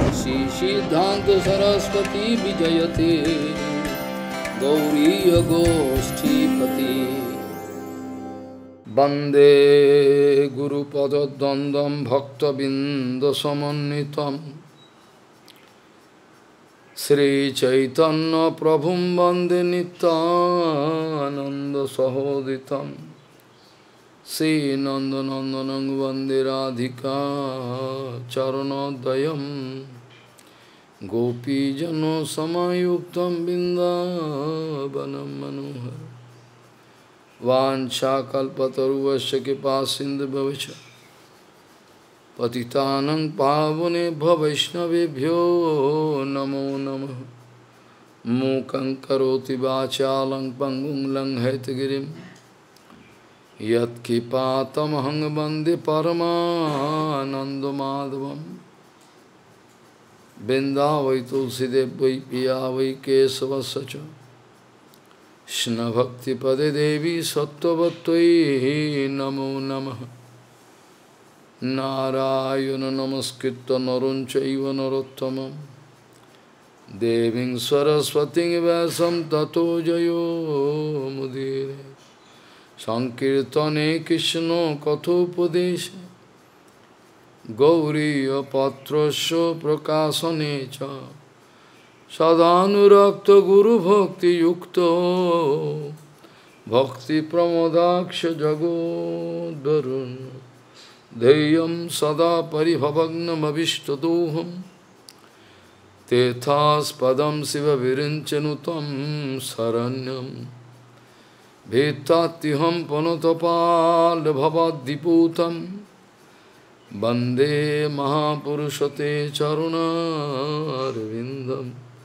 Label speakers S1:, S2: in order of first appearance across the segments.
S1: श्री सिद्धांत सरस्वती विजयते गौरीय गोष्ठीपति वंदे गुरुपद्वंद्वं भक्तबिंदसमन्वितं श्रीचैतन्य प्रभुं वंदे नित्यानन्दसहोदितं श्रीनन्दनन्दनं वन्दे राधिका चरणोदयं गोपीजनसमायुक्तं बिन्दावनं मनोहर वाञ्छाकल्पतरुश्च कृपासिन्धुभ्यश्च पतितानं पावनेभ्यो वैष्णवेभ्यो नमो नमः मूकं करोति वाचालं पङ्गुं लङ्घयितगिरिं यत्किपातमहं वन्दे परमानन्दमाधवं वृन्दावै तुलसीदेव वै पिया वै केशवस्य च कृष्णभक्तिपदे देवी सत्त्ववत्त्वयि नमो नमः नारायण नमस्कृत्य नरं चैव नरोत्तमं देवीं सरस्वतीं व्यासं ततो जयो मुदीरये संकीर्तने कृष्ण कथोपदेशे गौरीयपत्रस्य प्रकाशने च सदानुरक्त गुरुभक्तियुक्तो भक्तिप्रमोदाक्ष जगोद्वरुन् ध्येयं सदा परिभवग्नमभिष्टदोहं तीर्थास्पदं शिवविरिञ्चनुतं शरण्यं भीत्तात्युहं पुनतपाल्भवद्दिपूतं वन्दे महापुरुषते चरुणारविन्दं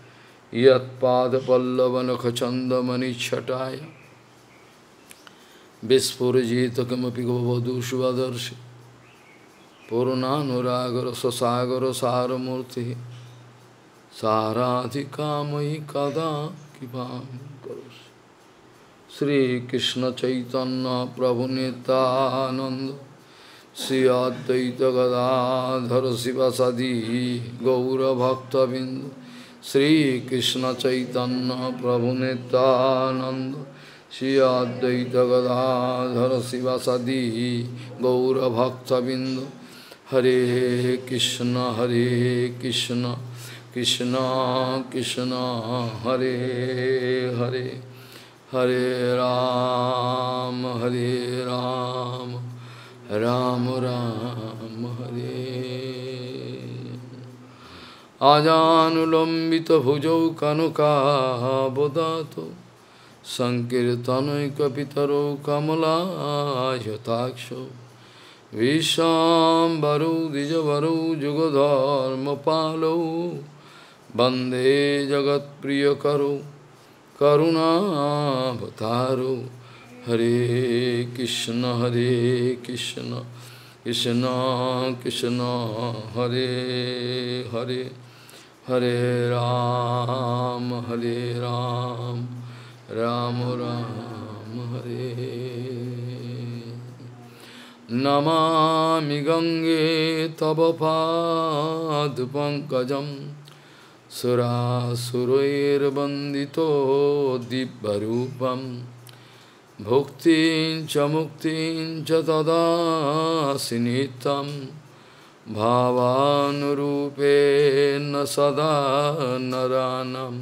S1: यत्पादपल्लवनखचन्दमनिच्छटाय विस्फुरजित किमपि गोवधूष्वदर्शि पूर्णानुरागरससागर सारमूर्तिः साराधिकामयि कदा कृपां करोषि श्रीकृष्ण चैतन्य प्रभु नित्यानन्द श्री अद्वैत गदाधर शिवसदि गौरभक्तबिंद श्रीकृष्ण चैतन्य प्रभु नित्यानंद श्री अद्वैत गदाधर शिवसदि गौरभक्तबिंद हरे कृष्ण कृष्ण कृष्ण हरे हरे हरे राम राम राम हरे आजानुलंबित भुजौ कनकाबदातो संकीर्तनैकपितरो कमलायताक्षो विश्वाम्बरो द्विजवरो जुगधर्मपालो वन्दे जगत्प्रियकरो करुणावतारो हरे कृष्ण कृष्ण कृष्ण हरे हरे हरे राम राम राम हरे नमामि गंगे तव पादपङ्कजं सुरासुरैर्वन्दितो दिव्यरूपं भुक्तिं च मुक्तिं च ददासि नित्यं भावानुरूपेण सदा नरानं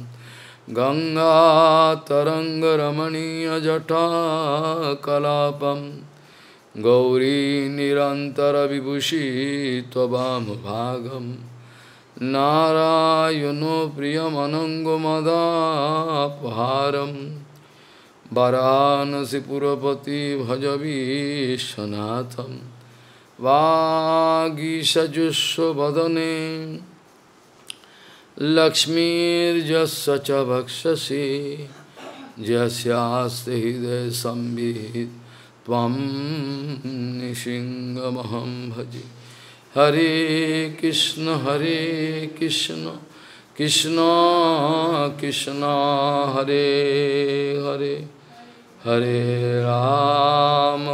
S1: गंगातरङ्गरमणीयजटाकलापं गौरी निरन्तरविभूषी त्ववामभागं नारायणो प्रियमनङ्गमदापहारं वाराणसीपुरपति भजवीशनाथं वागीषजुष्वदने लक्ष्मीर्यस्य च भक्षसि यस्यास्ति हृदये संवित् त्वं निशिङ्गमहं भजे हरे कृष्ण कृष्ण कृष्ण हरे हरे हरे राम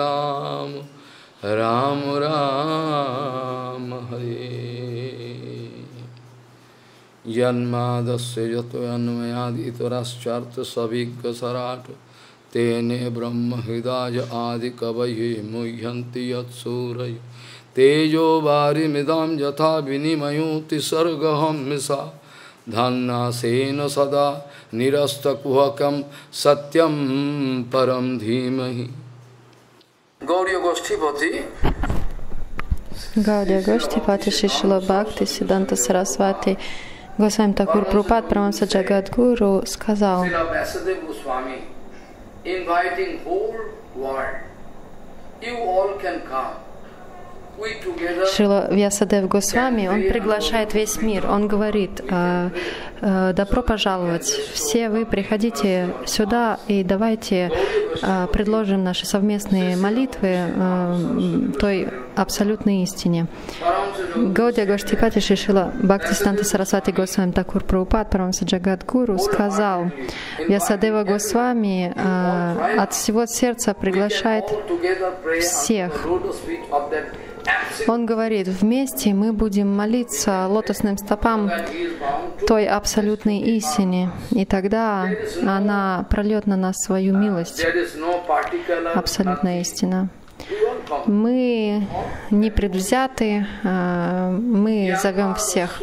S1: राम राम हरे Janmadasya jatoyanmayad itaraschartha savigga sarat Tene brahma hridaya adi kavaye muhyanti yat suraya Tejo vari midam jatha vinimayuti sargaham misa Dhanna sena sada nirasta kuhakam satyam param dhimahi. Gauriya Goshtipati
S2: Гаудия Гоштипати Шрила Бхакти Сиддханта Сарасвати Госвами Такур Прабхупад Парамахамса Джагадгуру сказал: Шрила Вьясадев Госвами, он приглашает весь мир, он говорит: добро пожаловать, все вы приходите сюда и давайте предложим наши совместные молитвы той абсолютной истине. Гаудия Гоштипати Шрила Бхактисиддханта Сарасвати Госвами Такур Прабхупад Парамахамса Джагадгуру сказал: Вьясадева Госвами от всего сердца приглашает всех. Он говорит: вместе мы будем молиться лотосным стопам той абсолютной истине, и тогда она прольет на нас свою милость. Абсолютная истина. Мы не предвзяты, мы зовем всех.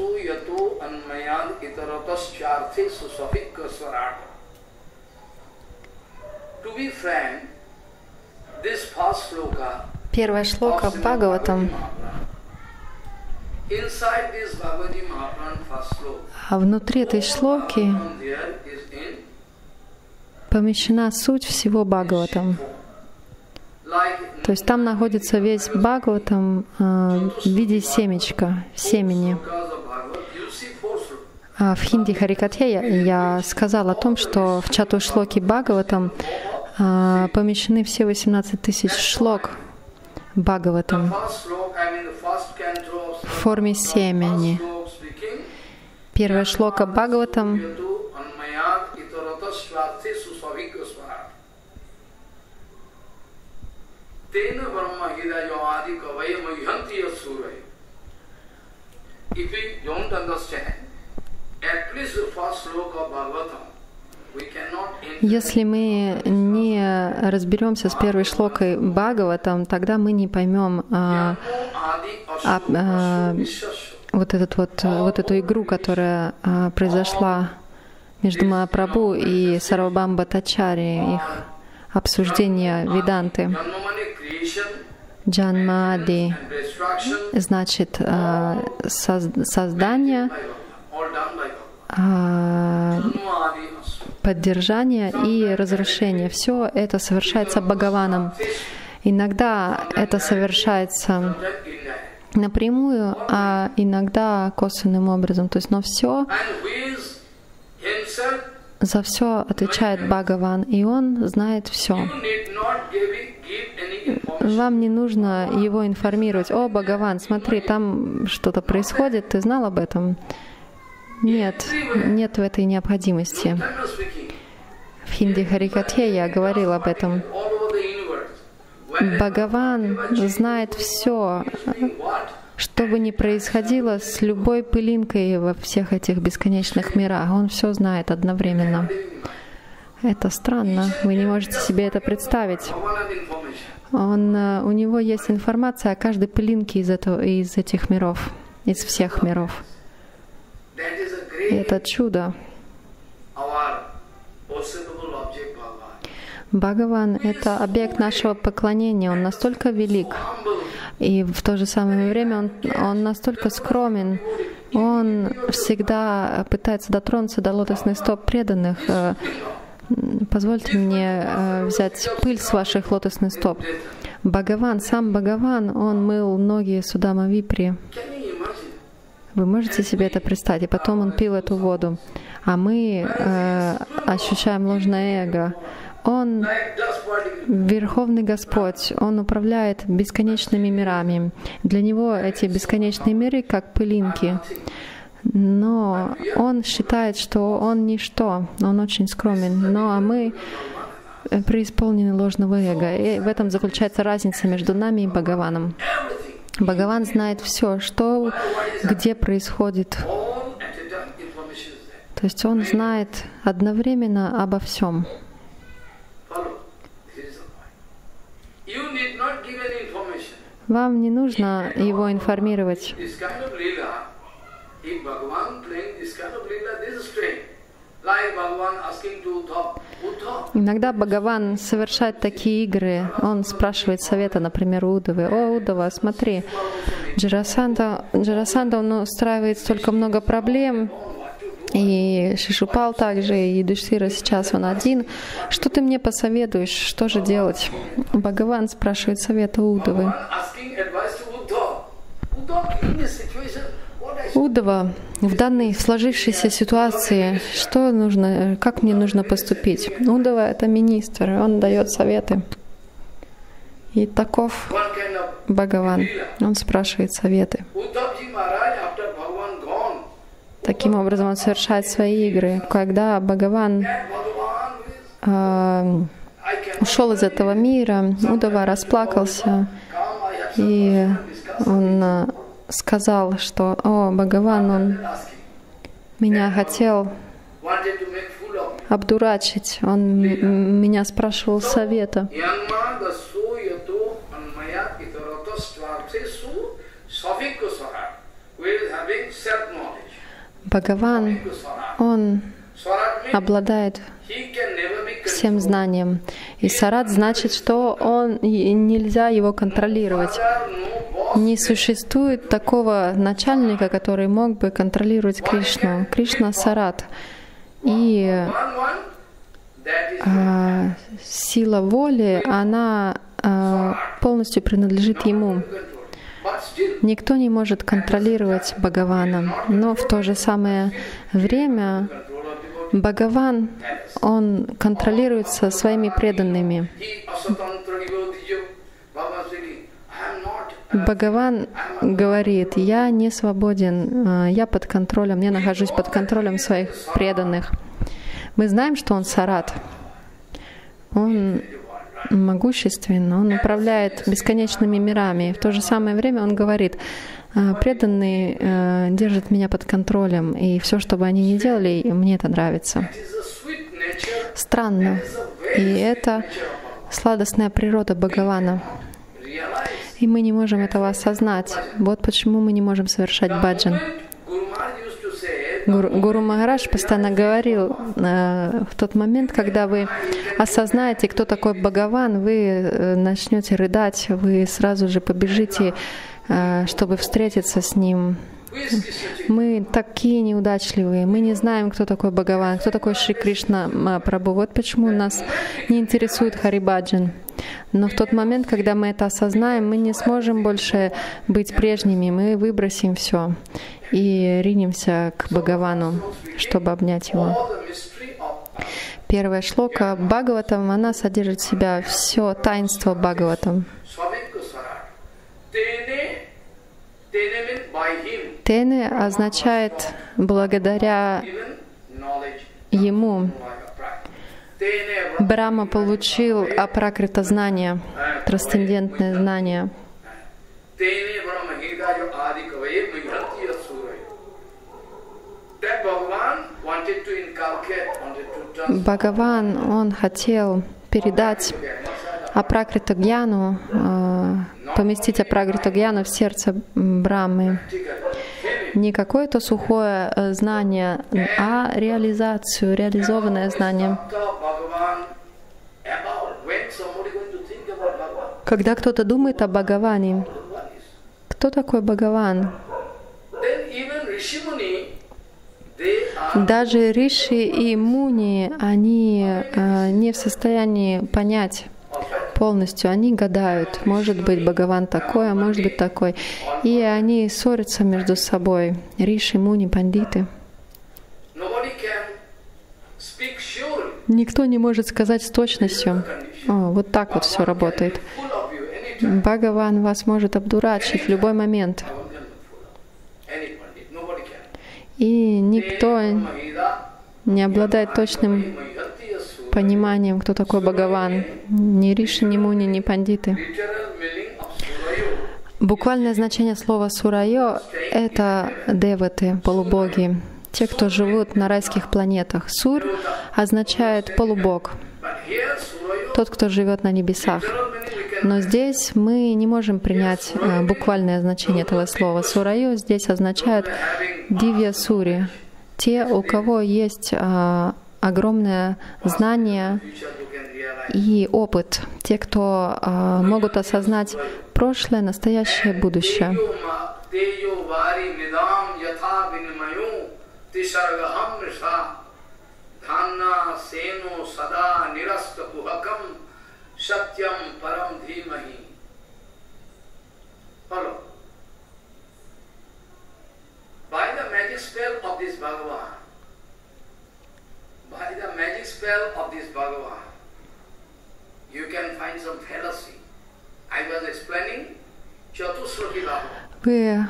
S2: Первая шлока Бхагаватам, а внутри этой шлоки помещена суть всего Бхагаватам. То есть там находится весь Бхагаватам в виде семечка, семени. А в Хинди Харикатхе я сказала о том, что в Чатушлоке Бхагаватам помещены все 18 тысяч шлок Бхагаватам в форме семени. Первая шлока Бхагаватам Если мы не разберемся с первой шлокой Бхагаватам, тогда мы не поймем вот эту игру, которая произошла между Махапрабху и Сарвабхаума Бхаттачарьей, их обсуждение Веданты. Джанмади значит создание, поддержание и разрушение. Все это совершается Бхагаваном. Иногда это совершается напрямую, а иногда косвенным образом. То есть, но все за все отвечает Бхагаван, и он знает все. Вам не нужно его информировать: «О, Бхагаван, смотри, там что-то происходит, ты знал об этом?» Нет, нет в этой необходимости. В Хинди Харикатхе я говорил об этом. Бхагаван знает все, что бы ни происходило с любой пылинкой во всех этих бесконечных мирах. Он все знает одновременно. Это странно, вы не можете себе это представить. У него есть информация о каждой пылинке из этих миров, из всех миров. И это чудо. Бхагаван — это объект нашего поклонения. Он настолько велик, и в то же самое время он настолько скромен. Он всегда пытается дотронуться до лотосных стоп преданных. Позвольте мне взять пыль с ваших лотосных стоп. Бхагаван, сам Бхагаван, он мыл ноги Судама Випри. Вы можете себе это представить? И потом он пил эту воду. А мы ощущаем ложное эго. Он Верховный Господь, Он управляет бесконечными мирами. Для Него эти бесконечные миры как пылинки. Но Он считает, что Он ничто, Он очень скромен. А мы преисполнены ложного эго. И в этом заключается разница между нами и Бхагаваном. Бхагаван знает все, что где происходит. То есть он знает одновременно обо всем. Вам не нужно его информировать. Иногда Бхагаван совершает такие игры. Он спрашивает совета, например, у Уддавы. «О, Уддава, смотри, Джарасандха, он устраивает столько много проблем, и Шишупал также, и Юдхиштхира сейчас он один. Что ты мне посоветуешь? Что же делать?» Бхагаван спрашивает совета у Уддавы. Уддава, в данной сложившейся ситуации, что нужно, как мне нужно поступить? Уддава — это министр, он дает советы. И таков Бхагаван, он спрашивает советы. Таким образом, он совершает свои игры. Когда Бхагаван ушел из этого мира, Уддава расплакался, и он сказал, что «О, Бхагаван, он меня хотел обдурачить, он меня спрашивал совета». Бхагаван, он обладает всем знанием. И сарат значит, что нельзя его контролировать. Не существует такого начальника, который мог бы контролировать Кришну. Кришна — сарат. И сила воли, она полностью принадлежит ему. Никто не может контролировать Бхагавана. Но в то же самое время Бхагаван, он контролируется своими преданными. Бхагаван говорит: «Я не свободен, я под контролем, я нахожусь под контролем своих преданных». Мы знаем, что он сарат. Он могуществен, он управляет бесконечными мирами. В то же самое время он говорит: преданные держат меня под контролем, и все, что бы они ни делали, мне это нравится. Странно. И это сладостная природа Бхагавана. И мы не можем этого осознать. Вот почему мы не можем совершать баджан. Гуру Махарадж постоянно говорил, в тот момент, когда вы осознаете, кто такой Бхагаван, вы начнете рыдать, вы сразу же побежите, чтобы встретиться с ним. Мы такие неудачливые, мы не знаем, кто такой Бхагаван, кто такой Шри Кришна Прабху. Вот почему нас не интересует Харибаджан. Но в тот момент, когда мы это осознаем, мы не сможем больше быть прежними, мы выбросим все и ринемся к Бхагавану, чтобы обнять его. Первая шлока Бхагаватам, она содержит в себя все таинство Бхагаватам. Тене означает благодаря ему. Брахма получил апракрита знания, трансцендентное знание. Бхагаван, он хотел передать апракрита гьяну, поместить апракрита гьяну в сердце Брахмы. Не какое-то сухое знание, а реализацию, реализованное знание. Когда кто-то думает о Бхагаване, кто такой Бхагаван? Даже риши и муни, они не в состоянии понять полностью. Они гадают, может быть Бхагаван такой, а может быть такой. И они ссорятся между собой. Риши, муни, пандиты. Никто не может сказать с точностью. Вот так вот все работает. Бхагаван вас может обдурачить в любой момент. И никто не обладает точным пониманием, кто такой Бхагаван. Ни риши, ни муни, ни пандиты. Буквальное значение слова «сурайо» — это деваты, полубоги. те, кто живут на райских планетах. Сур означает полубог, тот, кто живет на небесах. Но здесь мы не можем принять буквальное значение этого слова. Сураю здесь означает дивья сури, те, у кого есть огромное знание и опыт, те, кто могут осознать прошлое, настоящее, будущее.
S1: By the magic spell of this Bhagavan, you can find some fallacy. I was explaining Chatusloki Bhagavan.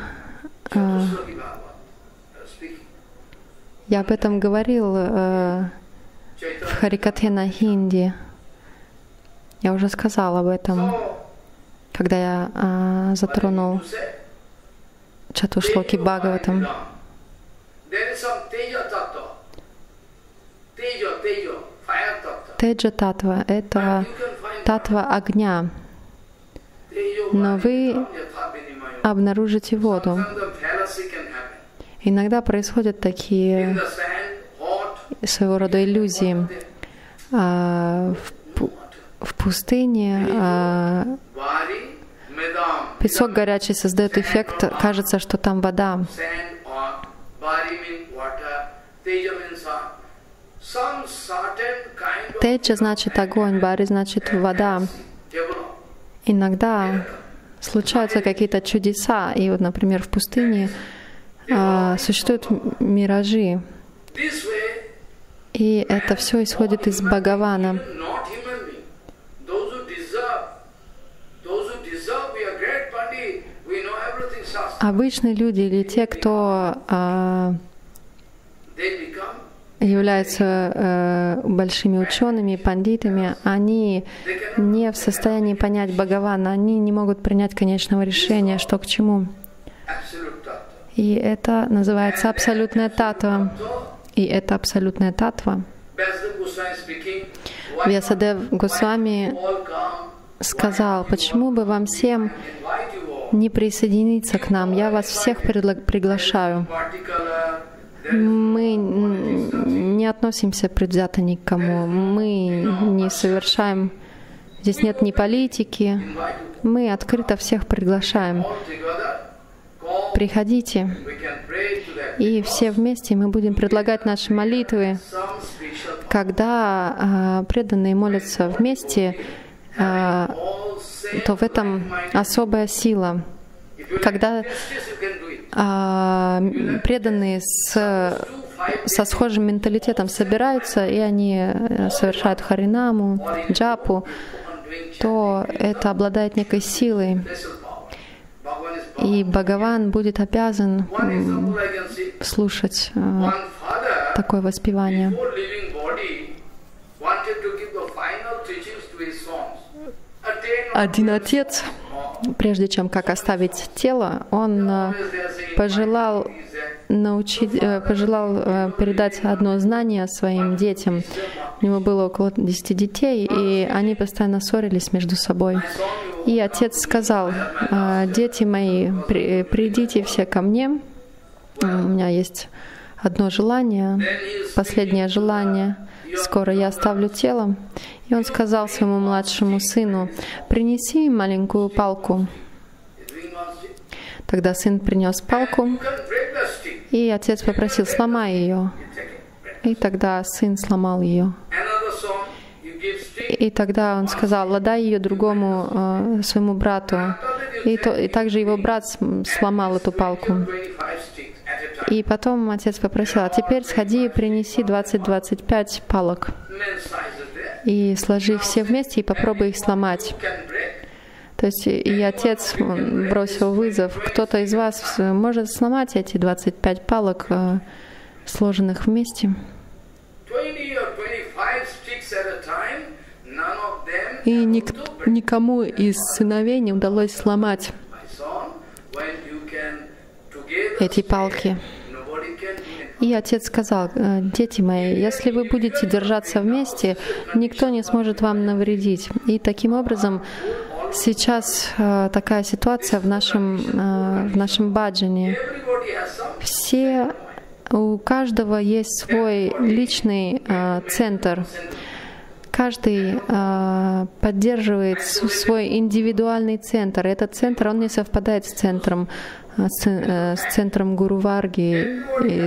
S2: Я об этом говорил в Харикатхе на хинди. Я уже сказал об этом, когда я затронул Чатушлоки Бхагаватам. Теджа татва — это татва огня, но вы обнаружите воду. Иногда происходят такие своего рода иллюзии. В пустыне песок горячий создает эффект, кажется, что там вода. Теджа значит огонь, бари значит вода. Иногда случаются какие-то чудеса, и вот, например, в пустыне существуют миражи, и это все исходит из Бхагавана. Обычные люди или те, кто являются большими учеными, пандитами, они не в состоянии понять Бхагавана, они не могут принять конечного решения, что к чему. И это называется абсолютная татва. И это абсолютная татва. Вьясадев Госвами сказал: почему бы вам всем не присоединиться к нам? Я вас всех приглашаю. Мы не относимся предвзято ни к кому. Мы не совершаем... Здесь нет ни политики. Мы открыто всех приглашаем. Приходите, и все вместе мы будем предлагать наши молитвы. Когда преданные молятся вместе, то в этом особая сила. Когда преданные со схожим менталитетом собираются, и они совершают харинаму, джапу, то это обладает некой силой. И Бхагаван будет обязан слушать такое воспевание. Один отец, прежде чем как оставить тело, он пожелал передать одно знание своим детям. У него было около 10 детей, и они постоянно ссорились между собой. И отец сказал: дети мои, придите все ко мне, у меня есть одно желание, последнее желание, скоро я оставлю тело. И он сказал своему младшему сыну: принеси маленькую палку. Тогда сын принес палку, и отец попросил: сломай ее. И тогда сын сломал ее. И тогда он сказал: отдай ее другому своему брату. И также его брат сломал эту палку. И потом отец попросил: а теперь сходи и принеси 20-25 палок. И сложи их все вместе и попробуй их сломать. То есть и отец бросил вызов: кто-то из вас может сломать эти 25 палок, сложенных вместе? И никому из сыновей не удалось сломать эти палки. И отец сказал: дети мои, если вы будете держаться вместе, никто не сможет вам навредить. И таким образом сейчас такая ситуация в нашем баджане. У каждого есть свой личный центр. Каждый поддерживает свой индивидуальный центр. Этот центр, он не совпадает с центром Гуру Варги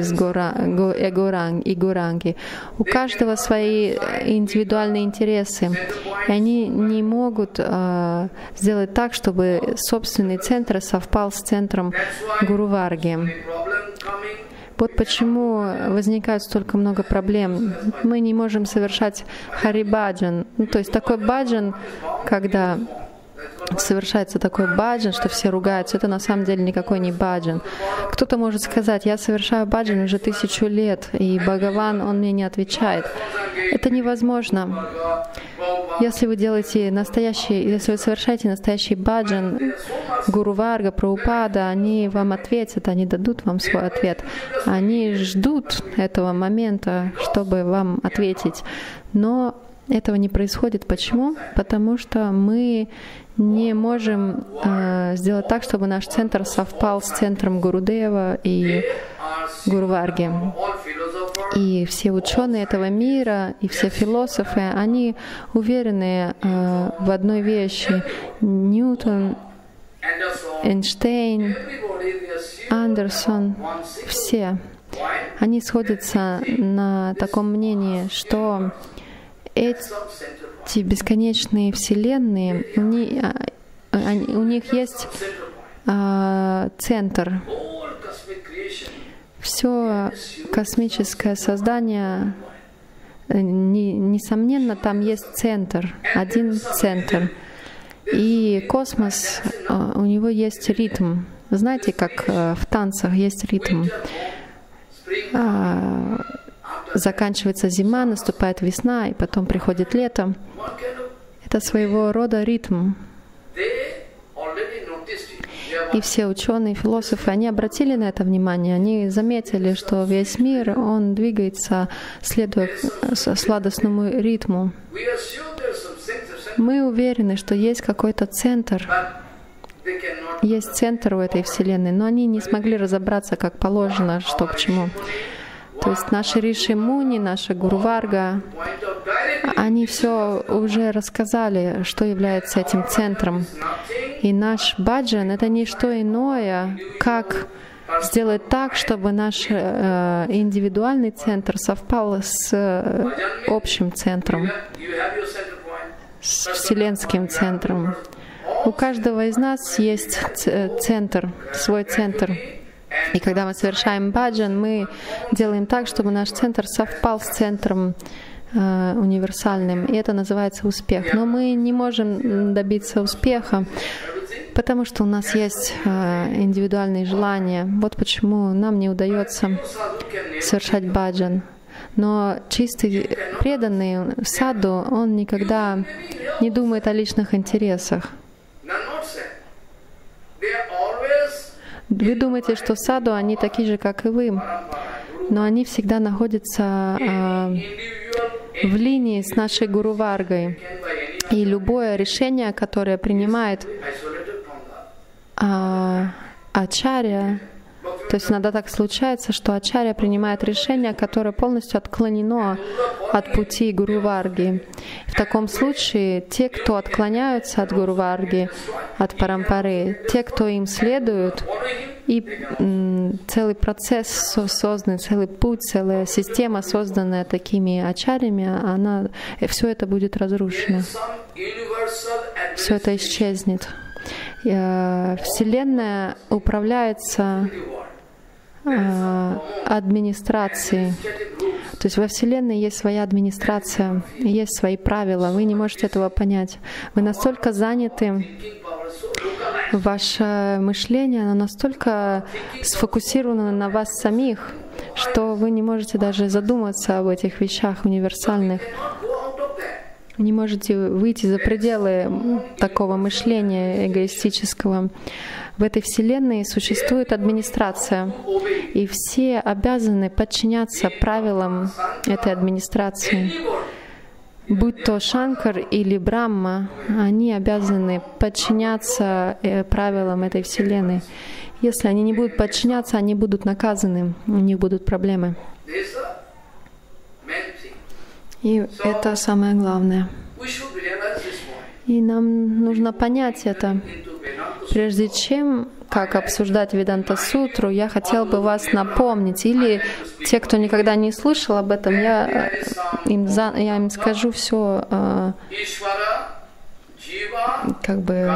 S2: и Гуранги. У каждого свои индивидуальные интересы. И они не могут сделать так, чтобы собственный центр совпал с центром Гуру Варги. Вот почему возникает столько много проблем. Мы не можем совершать хари-баджан. То есть такой баджан, когда совершается такой баджан, что все ругаются, это на самом деле никакой не баджан. Кто-то может сказать: я совершаю баджан уже 1000 лет, и Бхагаван, он мне не отвечает. Это невозможно. Если вы совершаете настоящий баджан, Гуру Варга, Прабхупада, они вам ответят, они дадут вам свой ответ. Они ждут этого момента, чтобы вам ответить. Но этого не происходит. Почему? Потому что мы не можем сделать так, чтобы наш центр совпал с центром Гурудева и Гуру Варги. И все ученые этого мира, и все философы, они уверены в одной вещи. Ньютон, Эйнштейн, Андерсон, все. Они сходятся на таком мнении, что эти бесконечные вселенные, у них есть центр. Все космическое создание, несомненно, там есть центр, один центр. И космос, у него есть ритм. Знаете, как в танцах есть ритм. Заканчивается зима, наступает весна, и потом приходит лето. Это своего рода ритм. И все ученые, философы, они обратили на это внимание, они заметили, что весь мир, он двигается, следуя сладостному ритму. Мы уверены, что есть какой-то центр, есть центр у этой Вселенной, но они не смогли разобраться, как положено, что к чему. То есть наши Риши Муни, наша Гуру Варга, они все уже рассказали, что является этим центром. И наш баджан — это не что иное, как сделать так, чтобы наш индивидуальный центр совпал с общим центром, с вселенским центром. У каждого из нас есть центр, свой центр. И когда мы совершаем баджан, мы делаем так, чтобы наш центр совпал с центром универсальным. И это называется успех. Но мы не можем добиться успеха, потому что у нас есть индивидуальные желания. Вот почему нам не удается совершать баджан. Но чистый преданный саду, он никогда не думает о личных интересах. Вы думаете, что саду, они такие же, как и вы, но они всегда находятся в линии с нашей Гуру Варгой. И любое решение, которое принимает ачарья, то есть иногда так случается, что ачарья принимает решение, которое полностью отклонено от пути Гуру Варги. В таком случае те, кто отклоняются от Гуру Варги, от парампары, те, кто им следуют, и целый процесс создан, целый путь, целая система, созданная такими ачарьями, все это будет разрушено. Все это исчезнет. Вселенная управляется администрацией. То есть во Вселенной есть своя администрация, есть свои правила. Вы не можете этого понять. Вы настолько заняты, ваше мышление, оно настолько сфокусировано на вас самих, что вы не можете даже задуматься об этих вещах универсальных. Вы не можете выйти за пределы такого мышления эгоистического. В этой Вселенной существует администрация, и все обязаны подчиняться правилам этой администрации. Будь то Шанкар или Брахма, они обязаны подчиняться правилам этой Вселенной. Если они не будут подчиняться, они будут наказаны, у них будут проблемы. И это самое главное. И нам нужно понять это. Прежде чем как обсуждать Веданта-сутру, я хотел бы вас напомнить, или те, кто никогда не слышал об этом, я им скажу все как бы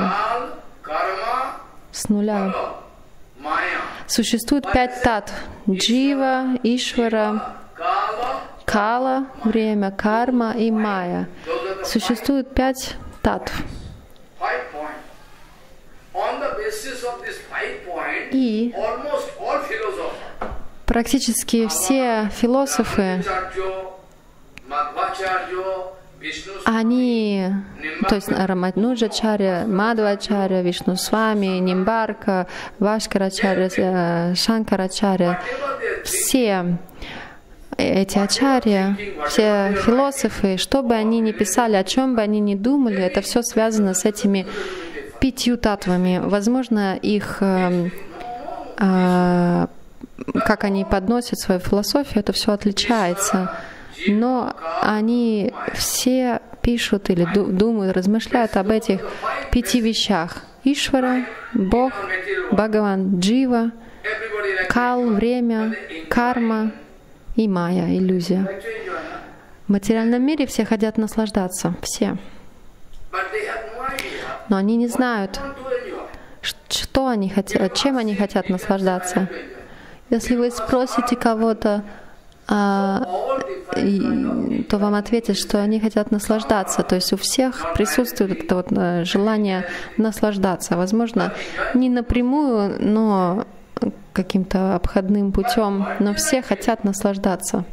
S2: с нуля. Существует 5 татв: Джива, Ишвара, Кала, время, карма и майя. Существует 5 татв. И практически все философы, они, то есть Рамануджачарья, Мадхвачарья, Вишнусвами, Нимбарка, Вашкарачарья, Шанкарачарья, все эти ачарья, все философы, что бы они ни писали, о чем бы они ни думали, это все связано с этими 5 татвами. Возможно, их, как они подносят свою философию, это все отличается. Но они все пишут или думают, размышляют об этих 5 вещах. Ишвара, Бог, Бхагаван, Джива, Кал, время, карма и майя, иллюзия. В материальном мире все хотят наслаждаться, все. Но они не знают, что они хотят, чем они хотят наслаждаться. Если вы спросите кого-то, то вам ответят, что они хотят наслаждаться. То есть у всех присутствует это вот желание наслаждаться. Возможно, не напрямую, но каким-то обходным путем, но все хотят наслаждаться.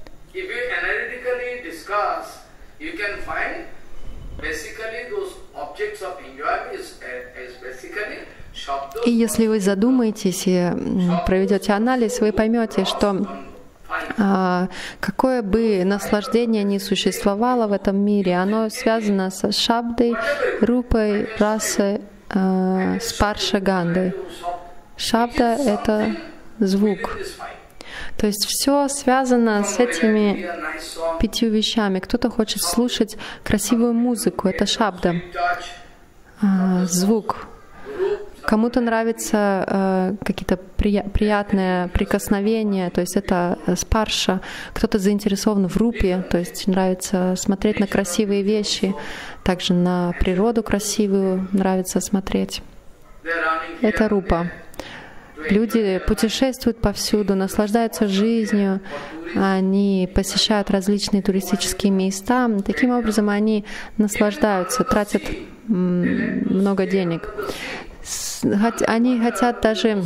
S2: И если вы задумаетесь и проведете анализ, вы поймете, что какое бы наслаждение ни существовало в этом мире, оно связано с шабдой, рупой, расой, спарша, гандой. Шабда — это звук. То есть все связано с этими 5 вещами. Кто-то хочет слушать красивую музыку, это шабда, звук. Кому-то нравятся какие-то приятные прикосновения, то есть это спарша. Кто-то заинтересован в рупе, то есть нравится смотреть на красивые вещи, также на природу красивую нравится смотреть. Это рупа. Люди путешествуют повсюду, наслаждаются жизнью, они посещают различные туристические места. Таким образом, они наслаждаются, тратят много денег. Они хотят даже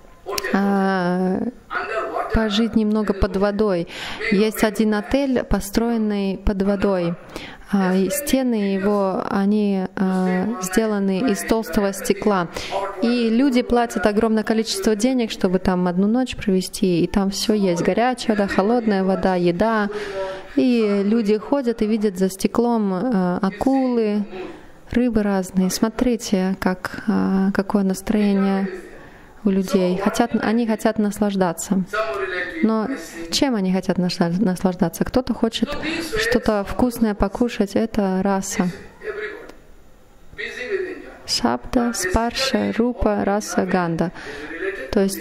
S2: пожить немного под водой. Есть один отель, построенный под водой. Стены его, они сделаны из толстого стекла. И люди платят огромное количество денег, чтобы там одну ночь провести. И там все есть: горячая вода, холодная вода, еда. И люди ходят и видят за стеклом акулы, рыбы разные. Смотрите, какое настроение у людей. Они хотят наслаждаться. Но чем они хотят наслаждаться? Кто-то хочет что-то вкусное покушать, это раса. Шабда, спарша, рупа, раса, ганда. То есть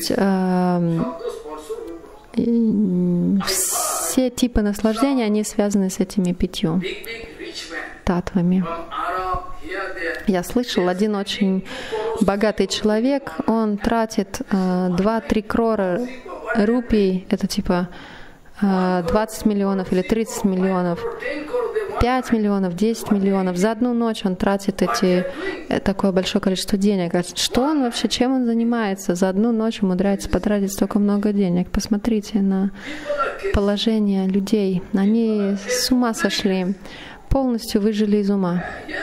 S2: все типы наслаждения, они связаны с этими 5 татвами. Я слышал, один очень богатый человек, он тратит 2-3 крора рупий, это типа 20 миллионов или 30 миллионов, 5 миллионов, 10 миллионов. За одну ночь он тратит такое большое количество денег. Что он вообще, чем он занимается? За одну ночь умудряется потратить столько много денег. Посмотрите на положение людей. Они с ума сошли. полностью выжили из ума.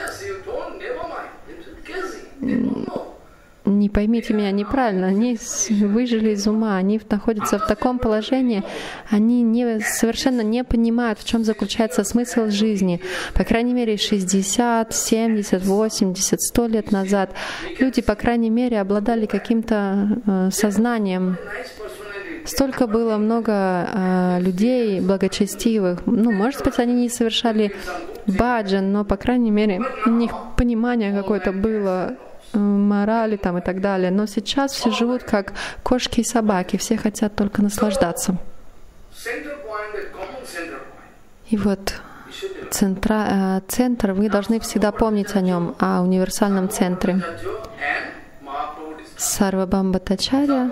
S2: Не поймите меня неправильно, они выжили из ума, они находятся в таком положении, они совершенно не понимают, в чем заключается смысл жизни. По крайней мере, 60, 70, 80, 100 лет назад люди, по крайней мере, обладали каким-то сознанием. Столько было много людей благочестивых. Может быть, они не совершали баджан, но, по крайней мере, у них понимание какое-то было, морали там и так далее. Но сейчас все живут как кошки и собаки, все хотят только наслаждаться. И вот центр, вы должны всегда помнить о нем, о универсальном центре. Сарвабхаума Бхаттачарья,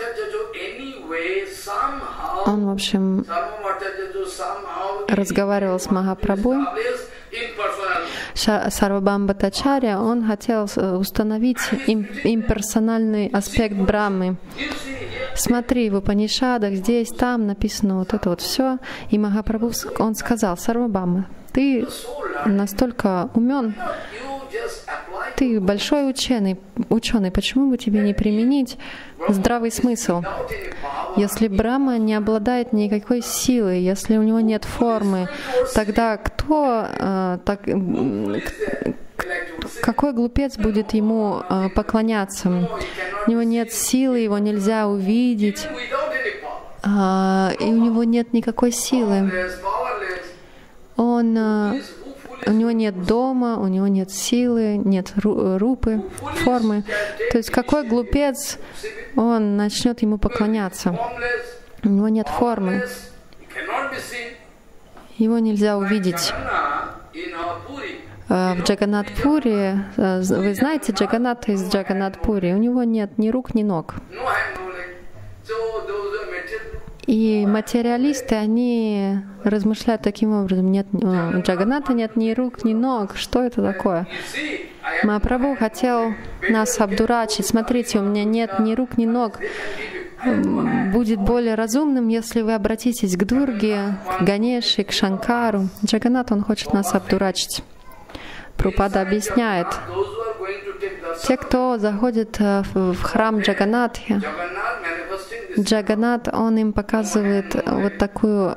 S2: он, в общем, разговаривал с Махапрабху. Сарвабхаума Бхаттачарья, он хотел установить имперсональный аспект Брахмы. Смотри, в Упанишадах, здесь, там написано вот это вот все. И Махапрабху, он сказал: Сарвабхаума, ты настолько умен, ты большой ученый, почему бы тебе не применить здравый смысл? Если Брахма не обладает никакой силой, если у него нет формы, тогда какой глупец будет ему поклоняться? У него нет силы, его нельзя увидеть, и у него нет никакой силы. У него нет дома, у него нет силы, нет рупы, формы. То есть какой глупец, он начнет ему поклоняться? У него нет формы. Его нельзя увидеть. В Джаганнат-Пури, вы знаете Джаганната из Джаганнат-Пури, у него нет ни рук, ни ног. И материалисты, они размышляют таким образом: нет, у Джаганната нет ни рук, ни ног, что это такое? Махапрабху хотел нас обдурачить. Смотрите, у меня нет ни рук, ни ног. Будет более разумным, если вы обратитесь к Дурге, к Ганеше, к Шанкару. Джаганнат, он хочет нас обдурачить. Прабхупада объясняет: те, кто заходит в храм Джаганнатхи, Джаганнат, он им показывает вот такую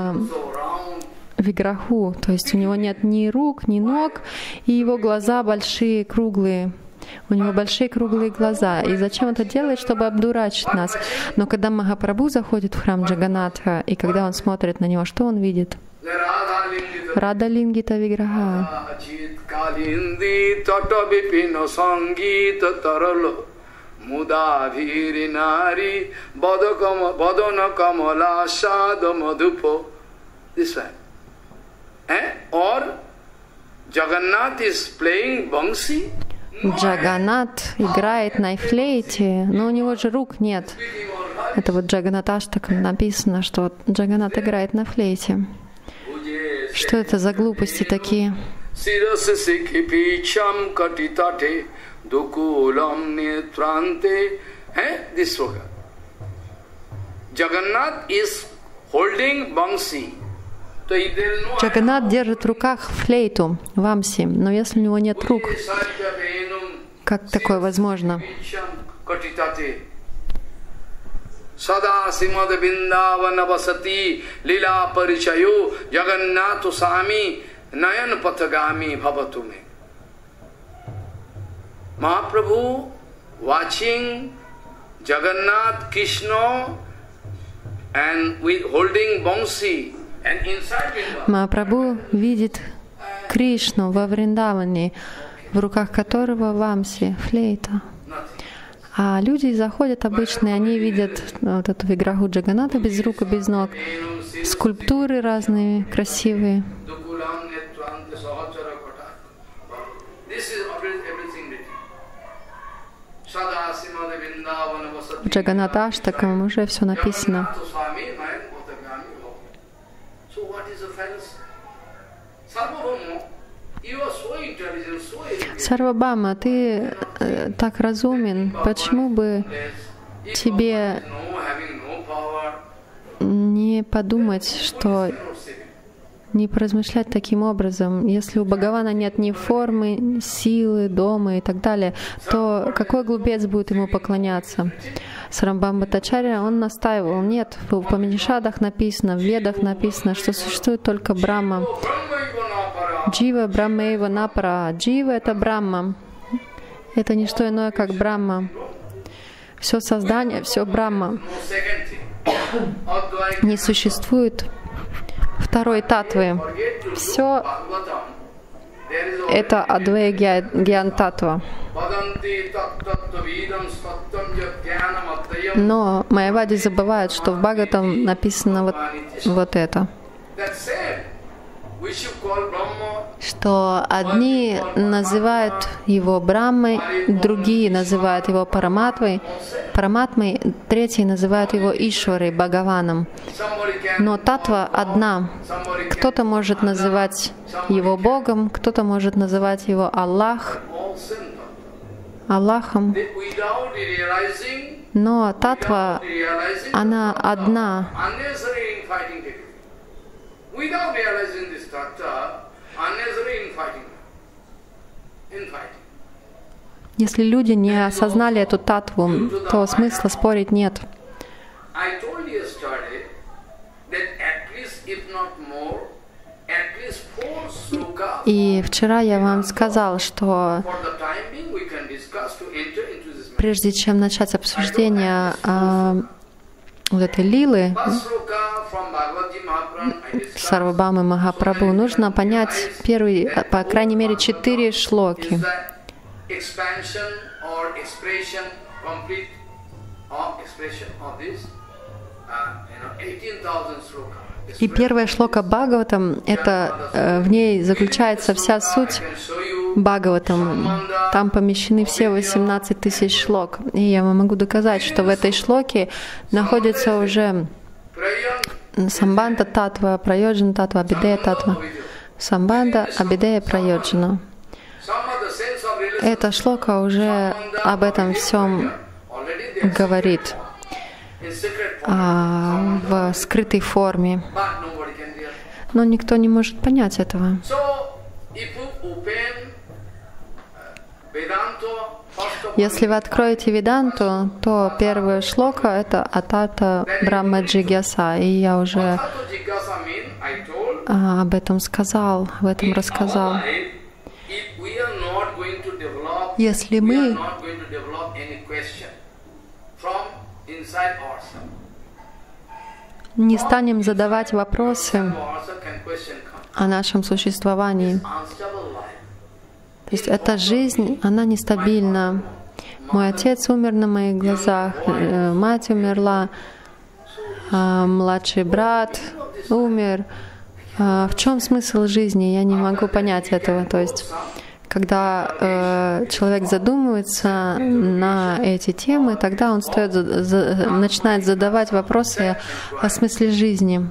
S2: виграху, то есть у него нет ни рук, ни ног, и его глаза большие, круглые. У него большие круглые глаза. И зачем это делает? Чтобы обдурачить нас. Но когда Махапрабху заходит в храм Джаганнатха, и когда он смотрит на него, что он видит? Рада Лингита Виграха. Джаганнат играет на флейте, но у него же рук нет. Это вот Джаганнаташтакам написано, что Джаганнат играет на флейте. Что это за глупости такие? Джаганнат держит в руках флейту, вамси, но если у него нет рук, как такое возможно? Сада Симад Биндавана Vasati Лила Паричаю Джаганнату Сами Наян Патагами Бхаватуме. Mahaprabhu watching Jagannath Krishna and with holding Bansi and inside Vrindavan. Махапрабху видит Кришну во Вриндаване, в руках которого вамси, флейта. А люди заходят обычные, они видят вот эту виграху Джаганната без рук и без ног, скульптуры разные, красивые. В Джаганнаташтакам уже все написано. Сарвабхаума, ты так разумен, почему бы тебе не подумать, что не поразмышлять таким образом. Если у Бхагавана нет ни формы, силы, дома и так далее, то какой глупец будет ему поклоняться? Сарамбхам Бхаттачарья, он настаивал, нет, в Упанишадах написано, в Ведах написано, что существует только Брахма. Джива Брахмейва Напара. Джива — это Брахма. Это не что иное, как Брахма. Все создание, все Брахма. Не существует второй татвы. Все это Адвая Гьян Татва. Но майявади забывают, что в Бхагаватам написано вот это. Что одни называют его Брахмой, другие называют его Параматмой, третьи называют его Ишварой, Бхагаваном. Но татва одна. Кто-то может называть его Богом, кто-то может называть его Аллахом. Но татва, она одна. Если люди не осознали эту татву, то смысла спорить нет. И вчера я вам сказал, что прежде чем начать обсуждение вот этой лилы Сарвабхамы Махапрабху, нужно понять первые, по крайней мере, 4 шлоки. И первая шлока Бхагаватам, это в ней заключается вся суть Бхагаватам. Там помещены все 18 тысяч шлок. И я вам могу доказать, что в этой шлоке находится уже Самбандха Татва, Прайоджана Татва, Абидея Татва. Самбандха, Абидея, Прайоджана. Эта шлока уже об этом всем говорит в скрытой форме. Но никто не может понять этого. Если вы откроете Веданту, то первая шлока — это Атата Брахма Джигьяса. И я уже об этом сказал, об этом рассказал. Если мы не станем задавать вопросы о нашем существовании, то есть эта жизнь, она нестабильна. Мой отец умер на моих глазах, мать умерла, младший брат умер. В чем смысл жизни? Я не могу понять этого. То есть, когда человек задумывается на эти темы, тогда он начинает задавать вопросы о смысле жизни.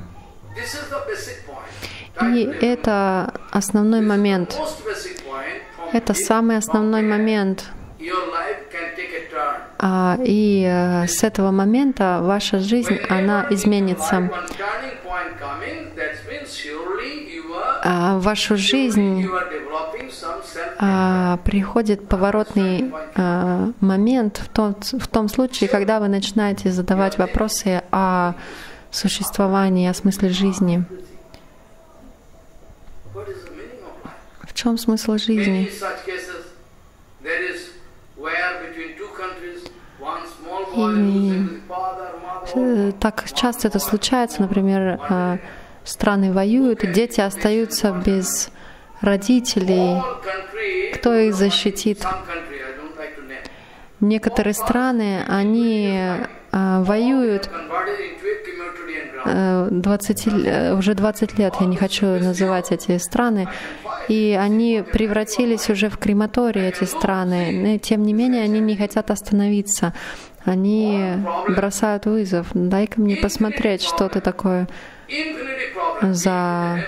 S2: И это основной момент. Это самый основной момент. И с этого момента ваша жизнь, она изменится. В вашу жизнь приходит поворотный момент в том случае, когда вы начинаете задавать вопросы о существовании, о смысле жизни. В чем смысл жизни? И так часто это случается, например, страны воюют, и дети остаются без родителей. Кто их защитит? Некоторые страны, они воюют уже 20 лет, я не хочу называть эти страны, и они превратились уже в крематории, эти страны. Но, тем не менее, они не хотят остановиться. Они бросают вызов. Дай-ка мне посмотреть, что ты такое за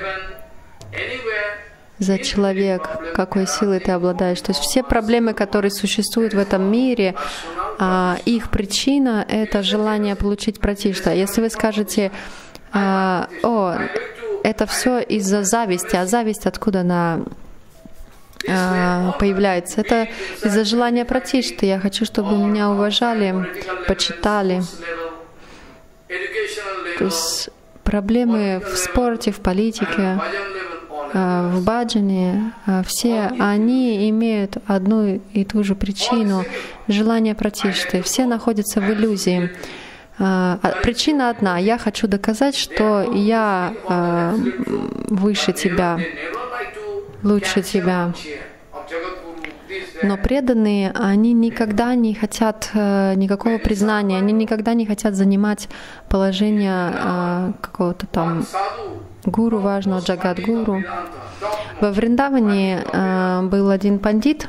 S2: человек, какой силой ты обладаешь. То есть все проблемы, которые существуют в этом мире, их причина — это желание получить пратишта. Если вы скажете: это все из-за зависти. А зависть откуда она появляется? Это из-за желания пратишты. Я хочу, чтобы меня уважали, почитали. То есть проблемы в спорте, в политике, в баджане, все они имеют одну и ту же причину — желание пратишты. Все находятся в иллюзии. Причина одна — я хочу доказать, что я выше тебя, лучше тебя. Но преданные, они никогда не хотят никакого признания, они никогда не хотят занимать положение какого-то там гуру важного, джагат-гуру. Во Вриндаване был один пандит.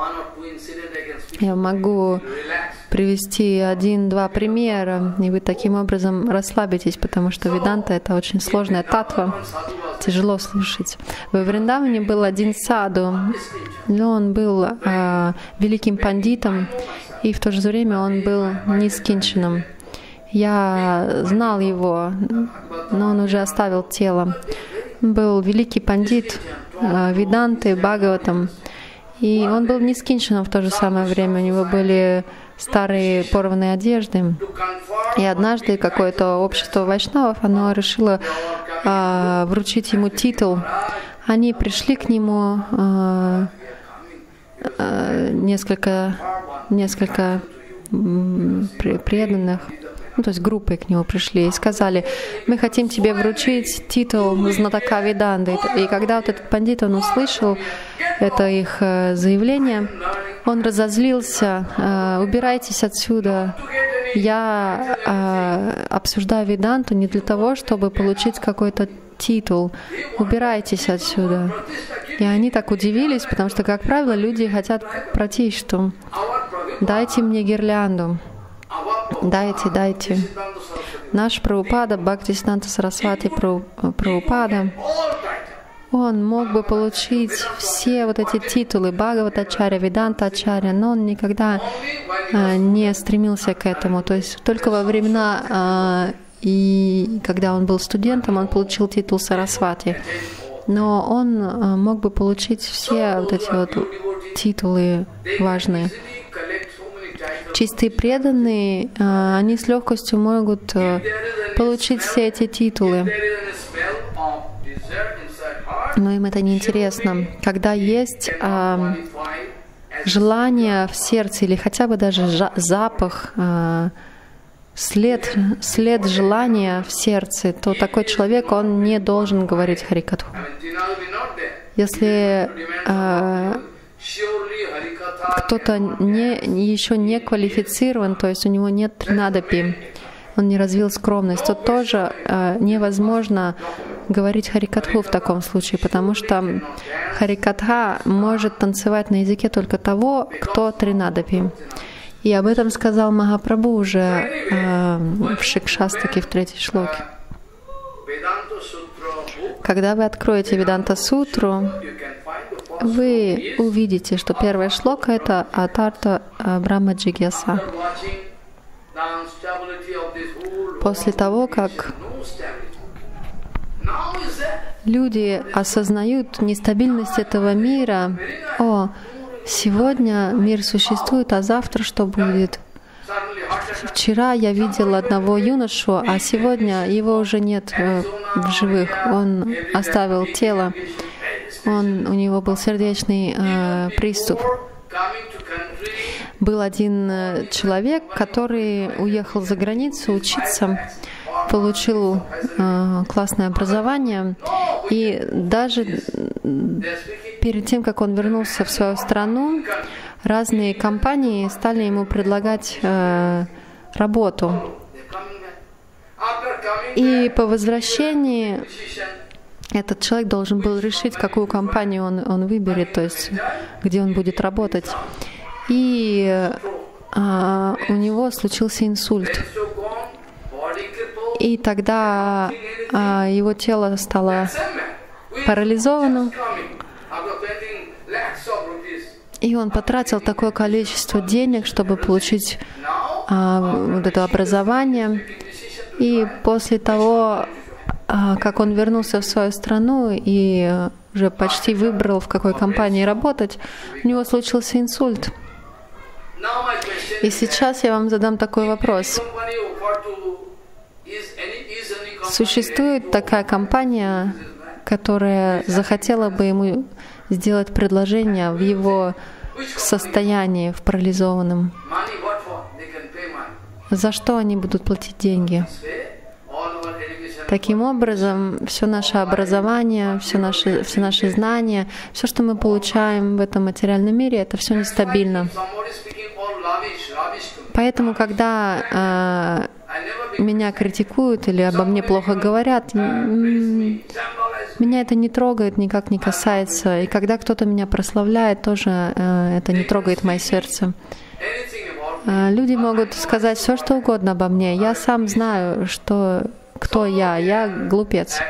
S2: Я могу привести 1-2 примера, и вы таким образом расслабитесь, потому что веданта — это очень сложная татва, тяжело слушать. Во Вриндаване был один саду, но он был великим пандитом, и в то же время он был нискинчаном. Я знал его, но он уже оставил тело. Он был великий пандит веданты, бхагаватам, и он был нискинчаном в то же самое время. У него были старые порванные одежды. И однажды какое-то общество вайшнавов, оно решило вручить ему титул. Они пришли к нему, несколько преданных, ну, то есть группой к нему пришли и сказали: мы хотим тебе вручить титул знатока веданты. И когда вот этот пандит, он услышал это их заявление, он разозлился: убирайтесь отсюда, я обсуждаю веданту не для того, чтобы получить какой-то титул, убирайтесь отсюда. И они так удивились, потому что, как правило, люди хотят пратишту. Дайте мне гирлянду. Дайте. Наш Прабхупада, Бхактисиданта Сарасвати Прабхупада, он мог бы получить все вот эти титулы Бхагаватачарья, Ведантачарья, но он никогда не стремился к этому. То есть только во времена, и когда он был студентом, он получил титул Сарасвати. Но он мог бы получить все вот эти вот титулы важные. Чистые преданные, они с легкостью могут получить все эти титулы. Но им это не интересно. Когда есть желание в сердце или хотя бы даже запах, след желания в сердце, то такой человек, он не должен говорить Харикатху. Если кто-то еще не квалифицирован, то есть у него нет тринадапи, он не развил скромность, то тоже невозможно говорить Харикатху в таком случае, потому что Харикатха может танцевать на языке только того, кто тринадапи. И об этом сказал Махапрабху уже в Шикшастаке, в 3-й шлоке. Когда вы откроете Веданта-сутру, вы увидите, что первая шлока — это Атарта Брахма Джигьяса. После того, как люди осознают нестабильность этого мира, сегодня мир существует, а завтра что будет? Вчера я видел одного юношу, а сегодня его уже нет в живых. Он оставил тело. У него был сердечный приступ. Был один человек, который уехал за границу учиться, получил классное образование, и даже перед тем, как он вернулся в свою страну, разные компании стали ему предлагать работу. И по возвращении этот человек должен был решить, какую компанию он выберет, то есть где он будет работать. И у него случился инсульт. И тогда его тело стало парализованным, и он потратил такое количество денег, чтобы получить вот это образование. И после того, как он вернулся в свою страну и уже почти выбрал, в какой компании работать, у него случился инсульт. И сейчас я вам задам такой вопрос. Существует такая компания, которая захотела бы ему сделать предложение в его состоянии, в парализованном? За что они будут платить деньги? Таким образом, все наше образование, все наши знания, все, что мы получаем в этом материальном мире, это все нестабильно. Поэтому, когда меня критикуют или обо мне плохо говорят, меня это не трогает, никак не касается. И когда кто-то меня прославляет, тоже это не трогает мое сердце. Люди могут сказать все, что угодно обо мне. Я сам знаю, кто я глупец.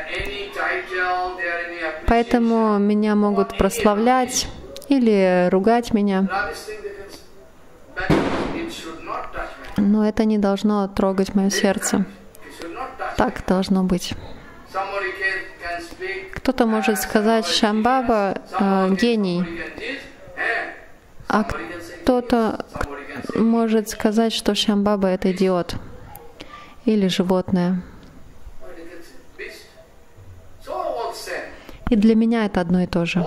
S2: Поэтому меня могут прославлять или ругать меня. Но это не должно трогать мое сердце. Так должно быть. Кто-то может сказать, Шамбаба гений, а кто-то может сказать, что Шамбаба это идиот или животное. И для меня это одно и то же.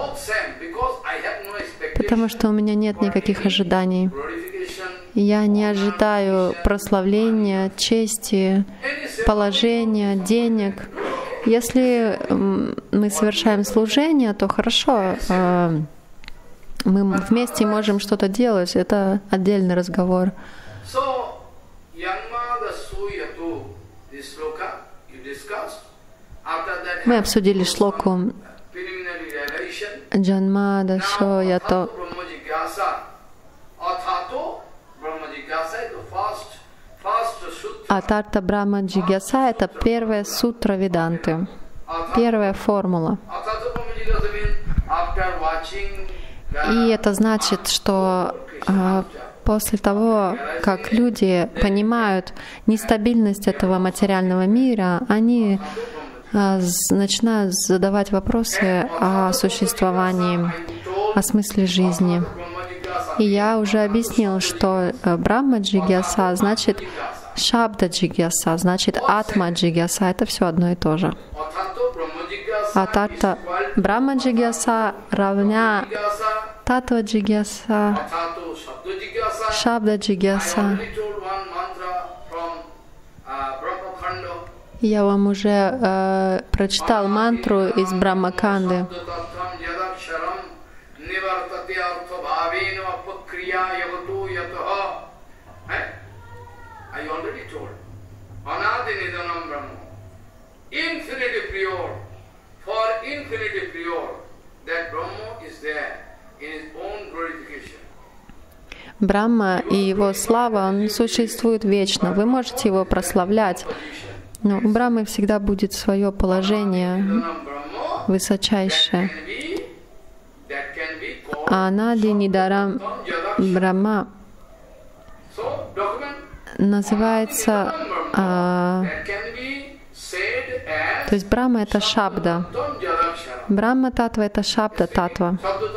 S2: Потому что у меня нет никаких ожиданий. Я не ожидаю прославления, чести, положения, денег. Если мы совершаем служение, то хорошо. Мы вместе можем что-то делать. Это отдельный разговор. Мы обсудили шлоку Джанмада Соято. Атарта Брахма Джигьяса — это первая сутра Веданты, первая формула. И это значит, что после того, как люди понимают нестабильность этого материального мира, они начинают задавать вопросы о существовании, о смысле жизни. И я уже объяснил, что Брахма Джигьяса значит Шабда Джигьяса, значит Атма Джигьяса. Это все одно и то же. Атарта Брахма Джигьяса равня Татва Джигьяса, Шабда Джигьяса. Я вам уже прочитал мантру из Брахмаканды. I already told. Anadi Nidanam Brahma. Infinity pure. For infinity pure, that Brahma is there in his own glorification. Брахма и его слава, он существует вечно. Вы можете его прославлять, но у Брахмы всегда будет свое положение высочайшее. Анади Нидарам Брахма называется, то есть Брахма — это Шабда. Брахма Татва — это Шабда Татва.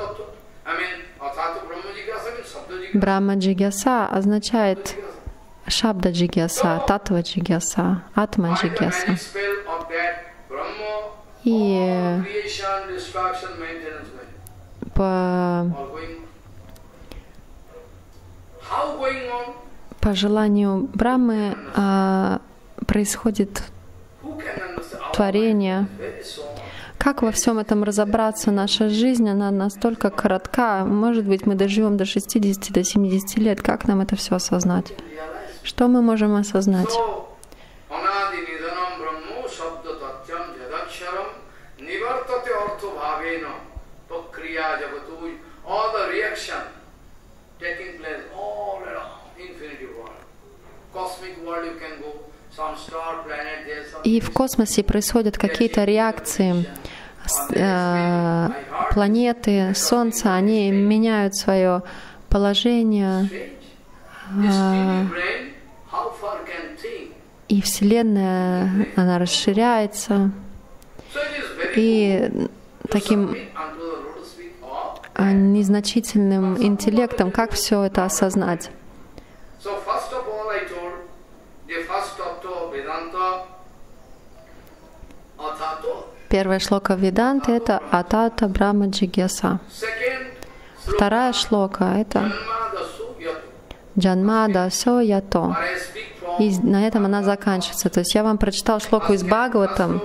S2: Брахма Джигьяса означает Шабда Джигьяса, Татва Джигьяса, Атма Джигьяса. И по желанию Брахмы происходит творение. Как во всем этом разобраться? Наша жизнь, она настолько коротка. Может быть, мы доживем до 60, до 70 лет. Как нам это все осознать? Что мы можем осознать? И в космосе происходят какие-то реакции. Планеты, Солнце, они меняют свое положение. И Вселенная, она расширяется. и таким незначительным интеллектом, как все это осознать. Первая шлока Веданты — это Атата Брахма Джигьяса. Вторая шлока — это Джанма Дасо Ято. И на этом она заканчивается. То есть я вам прочитал шлоку из Бхагаватам.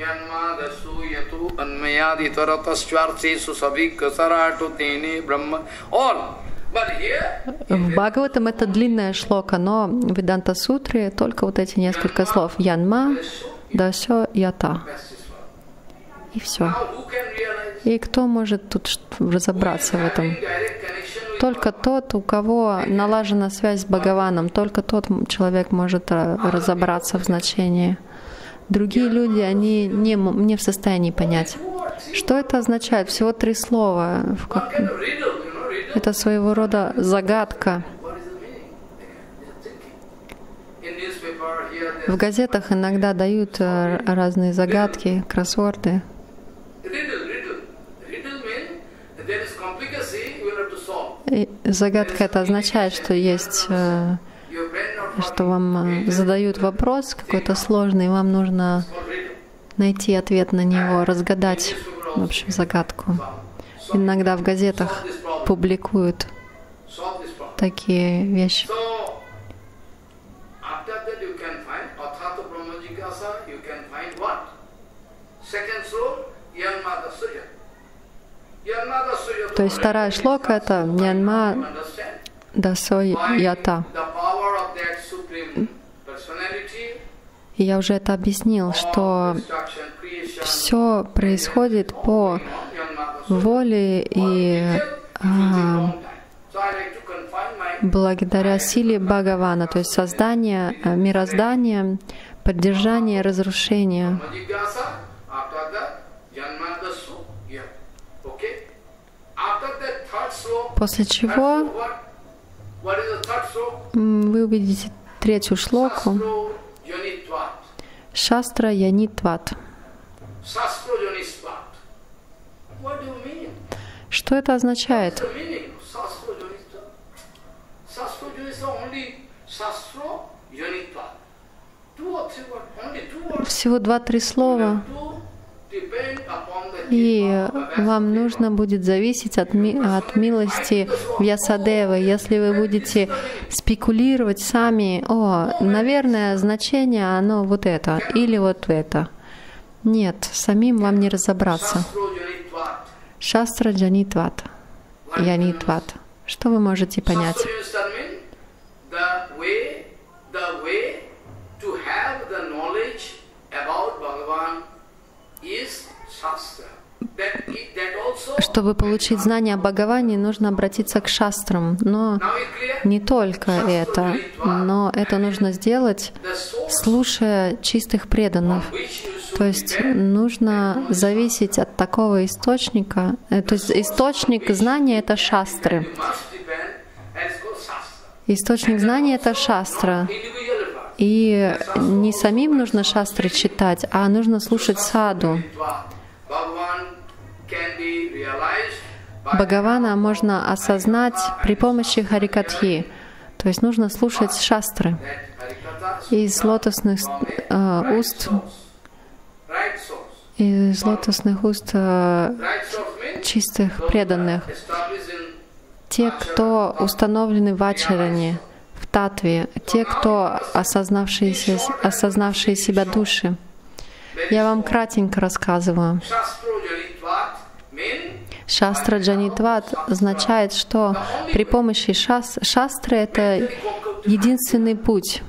S2: В Бхагаватам это длинная шлока, но в Веданта Сутре только вот эти несколько слов. Янма Дасо Ята. И все. И кто может тут разобраться в этом? Только тот, у кого налажена связь с Бхагаваном, только тот человек может разобраться в значении. Другие люди, они не в состоянии понять. Что это означает? Всего 3 слова. Это своего рода загадка. В газетах иногда дают разные загадки, кроссворды. И загадка — это означает, что есть, что вам задают вопрос какой-то сложный, и вам нужно найти ответ на него, разгадать, в общем, загадку. Иногда в газетах публикуют такие вещи. То есть вторая шлока — это Янма Дасо Ята. И я уже это объяснил, что все происходит по воле и благодаря силе Бхагавана, то есть создание мироздания, поддержание разрушения. После чего вы увидите 3-ю шлоку Шастра Янитват. Что это означает? Всего 2-3 слова. И вам нужно будет зависеть от милости Вьясадевы. Если вы будете спекулировать сами, наверное, значение оно вот это или вот это. Нет, самим вам не разобраться. Шастра Джанитват. Янитват. Что вы можете понять? Чтобы получить знание о Бхагаване, нужно обратиться к шастрам. Но не только это, но это нужно сделать, слушая чистых преданных. То есть нужно зависеть от такого источника. То есть источник знания — это шастры. Источник знания — это шастра. И не самим нужно шастры читать, а нужно слушать саду. Бхагавана можно осознать при помощи харикатхи. То есть нужно слушать шастры из лотосных уст чистых преданных. Те, кто установлены в ачаране, в татве, те, кто осознавшие себя души. Я вам кратенько рассказываю. Шастра Джанитват означает, что при помощи шастры — это единственный путь.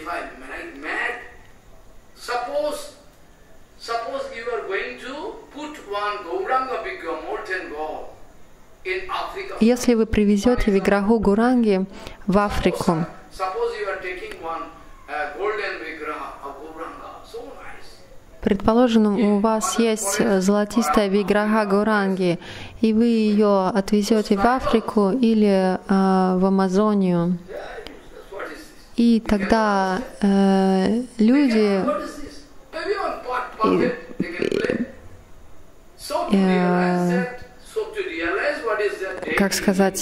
S2: Если вы привезете Виграху Гуранги в Африку, предположим, у вас есть золотистая Виграха Гуранги, и вы ее отвезете в Африку или в Амазонию, и тогда как сказать,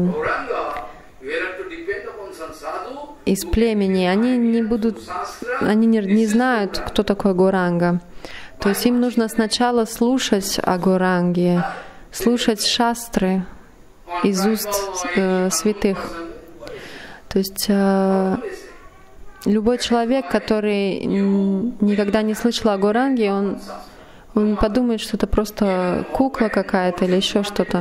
S2: из племени, они не знают, кто такой Гауранга. То есть им нужно сначала слушать о Гауранге, слушать шастры из уст святых. То есть любой человек, который никогда не слышал о Гауранге, он подумает, что это просто кукла какая-то или еще что-то.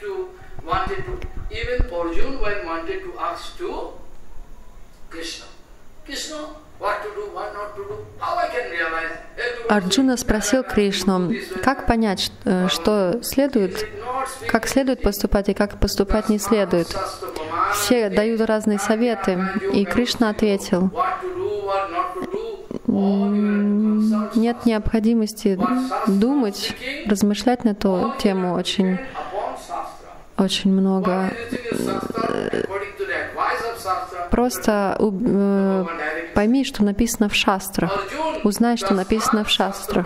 S2: Арджуна спросил Кришну, как понять, что следует, как следует поступать и как поступать не следует. Все дают разные советы, и Кришна ответил, нет необходимости думать, размышлять на эту тему очень много. Просто пойми, что написано в шастрах. Узнай, что написано в шастрах.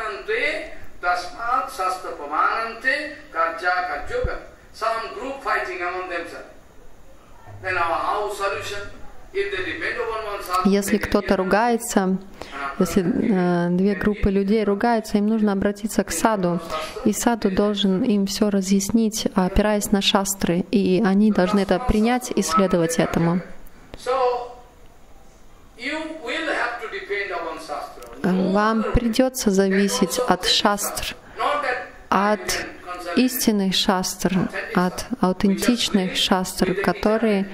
S2: Если кто-то ругается, если две группы людей ругаются, им нужно обратиться к саду. И саду должен им все разъяснить, опираясь на шастры. И они должны это принять и следовать этому. Вам придется зависеть от шастр, от истинных шастр, от аутентичных шастр, которые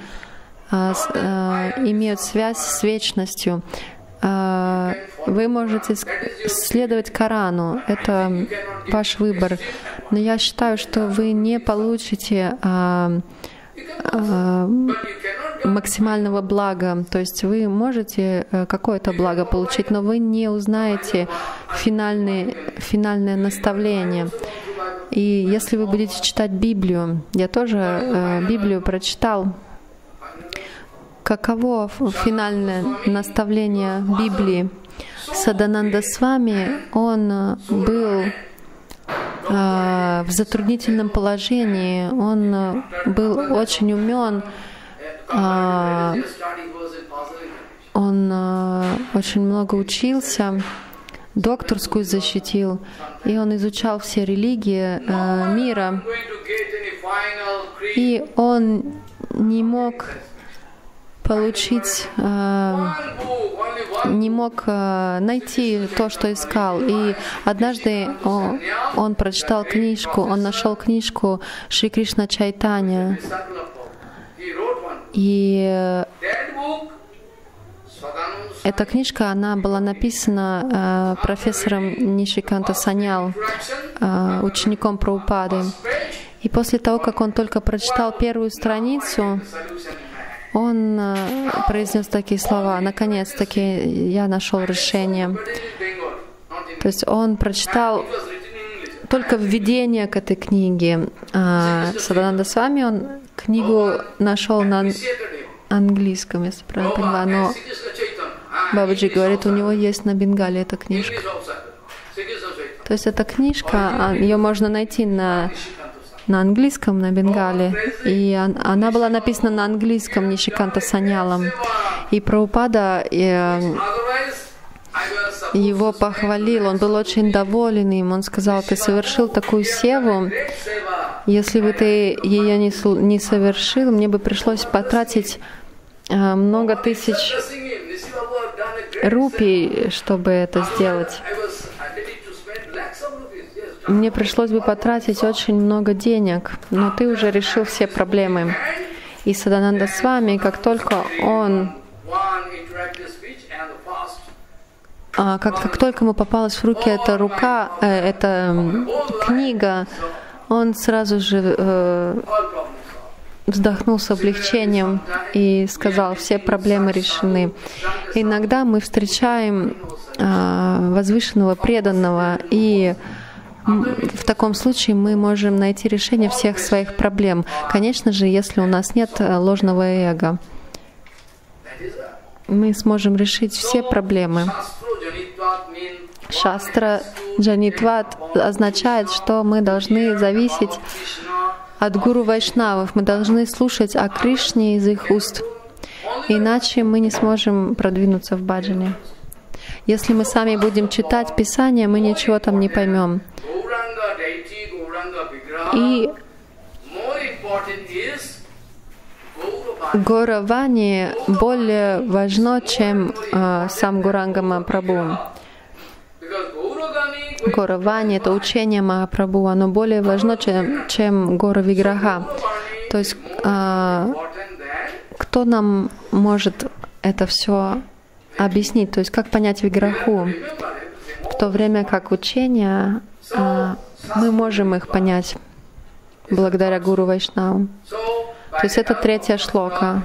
S2: имеют связь с вечностью. Вы можете следовать Корану, это ваш выбор. Но я считаю, что вы не получите максимального блага. То есть вы можете какое-то благо получить, но вы не узнаете финальное наставление. И если вы будете читать Библию, я тоже Библию прочитал, каково финальное наставление Библии. Садананда Свами, он был в затруднительном положении, он был очень умен, он очень много учился, докторскую защитил, и он изучал все религии мира, и он не мог найти то, что искал. И однажды он прочитал книжку, он нашел книжку Шри Кришна Чайтанья. И эта книжка, она была написана профессором Нишиканта Саньял, учеником Прабхупады. И после того, как он только прочитал первую страницу, он произнес такие слова: «Наконец-таки я нашел решение». То есть он прочитал только введение к этой книге. Садананда Свами, он книгу нашел на английском, если правильно поняла, но Бабаджи говорит, у него есть на бенгале эта книжка. То есть эта книжка, ее можно найти на английском, на бенгале, и она была написана на английском Нишиканта Саньялом. И Прабхупада его похвалил, он был очень доволен им, он сказал: ты совершил такую севу, если бы ты ее не совершил, мне бы пришлось потратить много тысяч рупий, чтобы это сделать. Мне пришлось бы потратить очень много денег, но ты уже решил все проблемы. И Садананда Свами, как только ему попалась в руки эта книга, он сразу же вздохнул с облегчением и сказал: все проблемы решены. Иногда мы встречаем возвышенного преданного, и в таком случае мы можем найти решение всех своих проблем. Конечно же, если у нас нет ложного эго, мы сможем решить все проблемы. Шастра Джанитват означает, что мы должны зависеть от гуру вайшнавов, мы должны слушать о Кришне из их уст. Иначе мы не сможем продвинуться в баджане. Если мы сами будем читать Писание, мы ничего там не поймем. И Гауравани более важно, чем сам Гауранга Махапрабху. Гауравани — это учение Махапрабху, оно более важно, чем Гора Виграха. То есть кто нам может это все объяснить? То есть как понять Виграху? В то время как учение, мы можем их понять благодаря Гуру Вайшнаву. То есть это третья шлока.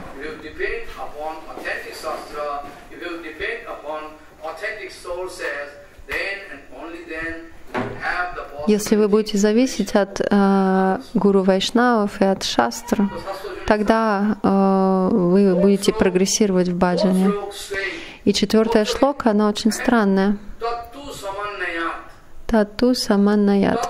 S2: Если вы будете зависеть от Гуру Вайшнавов и от шастр, тогда вы будете прогрессировать в баджане. И четвертая шлока, она очень странная. Тату саманнаят.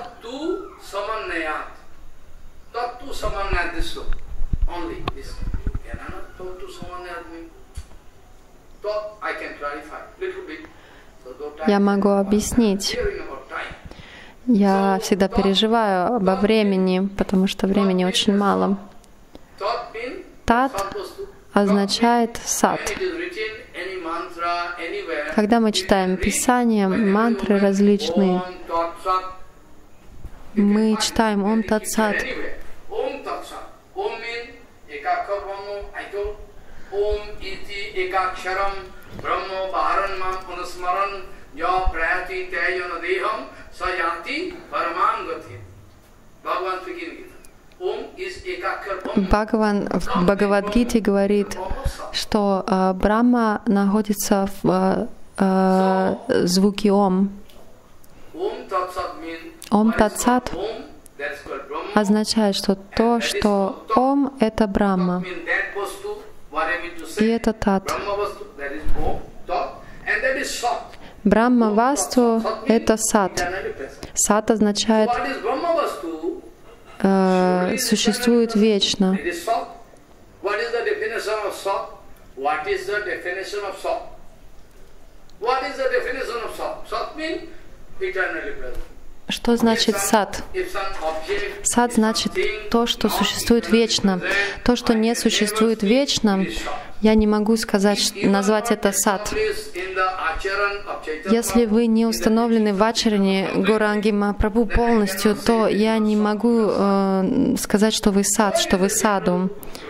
S2: Я могу объяснить. Я всегда переживаю обо времени, потому что времени очень мало. Тат означает сад. Когда мы читаем Писание, мантры различные, мы читаем Ом Тат Сат. Бхагаван в Бхагавад-гите говорит, что Брахма находится в звуке Ом. Ом Тат Сат означает, что то, что Ом — это Брахма. И это Тат. Брахма Васту — это Сат. Сат означает существует вечно. Что значит сад? Сад значит то, что существует вечно. То, что не существует вечно, я не могу сказать, назвать это сад. Если вы не установлены в ачаране Гауранги Махапрабху полностью, то я не могу сказать, что вы сад, что вы саду.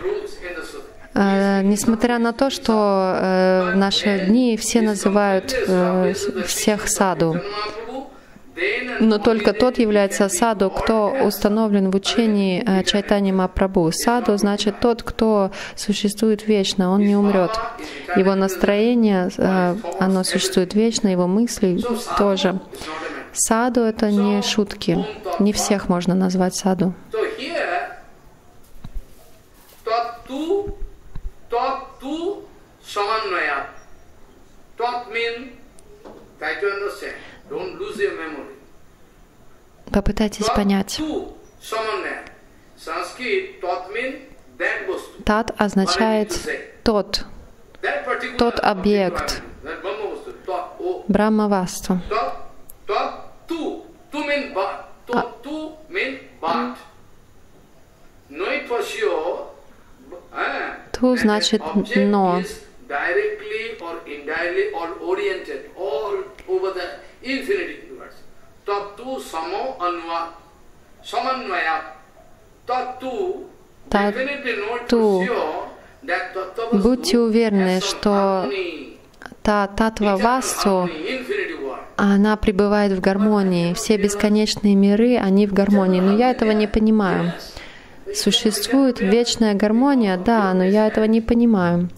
S2: Несмотря на то, что в наши дни все называют всех саду, но только тот является саду, кто установлен в учении Чайтанья Махапрабху. Саду значит тот, кто существует вечно, он не умрет. Его настроение, оно существует вечно, его мысли тоже. Саду — это не шутки. Не всех можно назвать саду. Попытайтесь понять. Тат означает тот объект. Брахма Васту. Ту значит но. Татту. Будьте уверены, что та Таттва Васту, она пребывает в гармонии. Все бесконечные миры, они в гармонии. Но я этого не понимаю. Существует вечная гармония, да, но я этого не понимаю.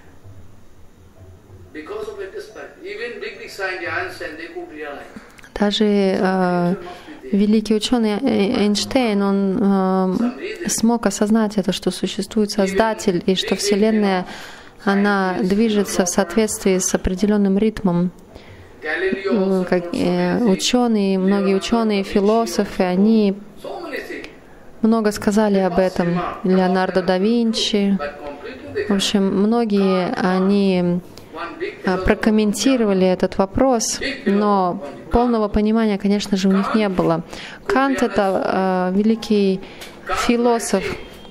S2: Даже великий ученый Эйнштейн, он смог осознать это, что существует Создатель, и что Вселенная, она движется в соответствии с определенным ритмом. ученые, многие ученые, философы, они много сказали об этом. Леонардо да Винчи. В общем, многие, они прокомментировали этот вопрос, но полного понимания, конечно же, у них не было. Кант — это великий философ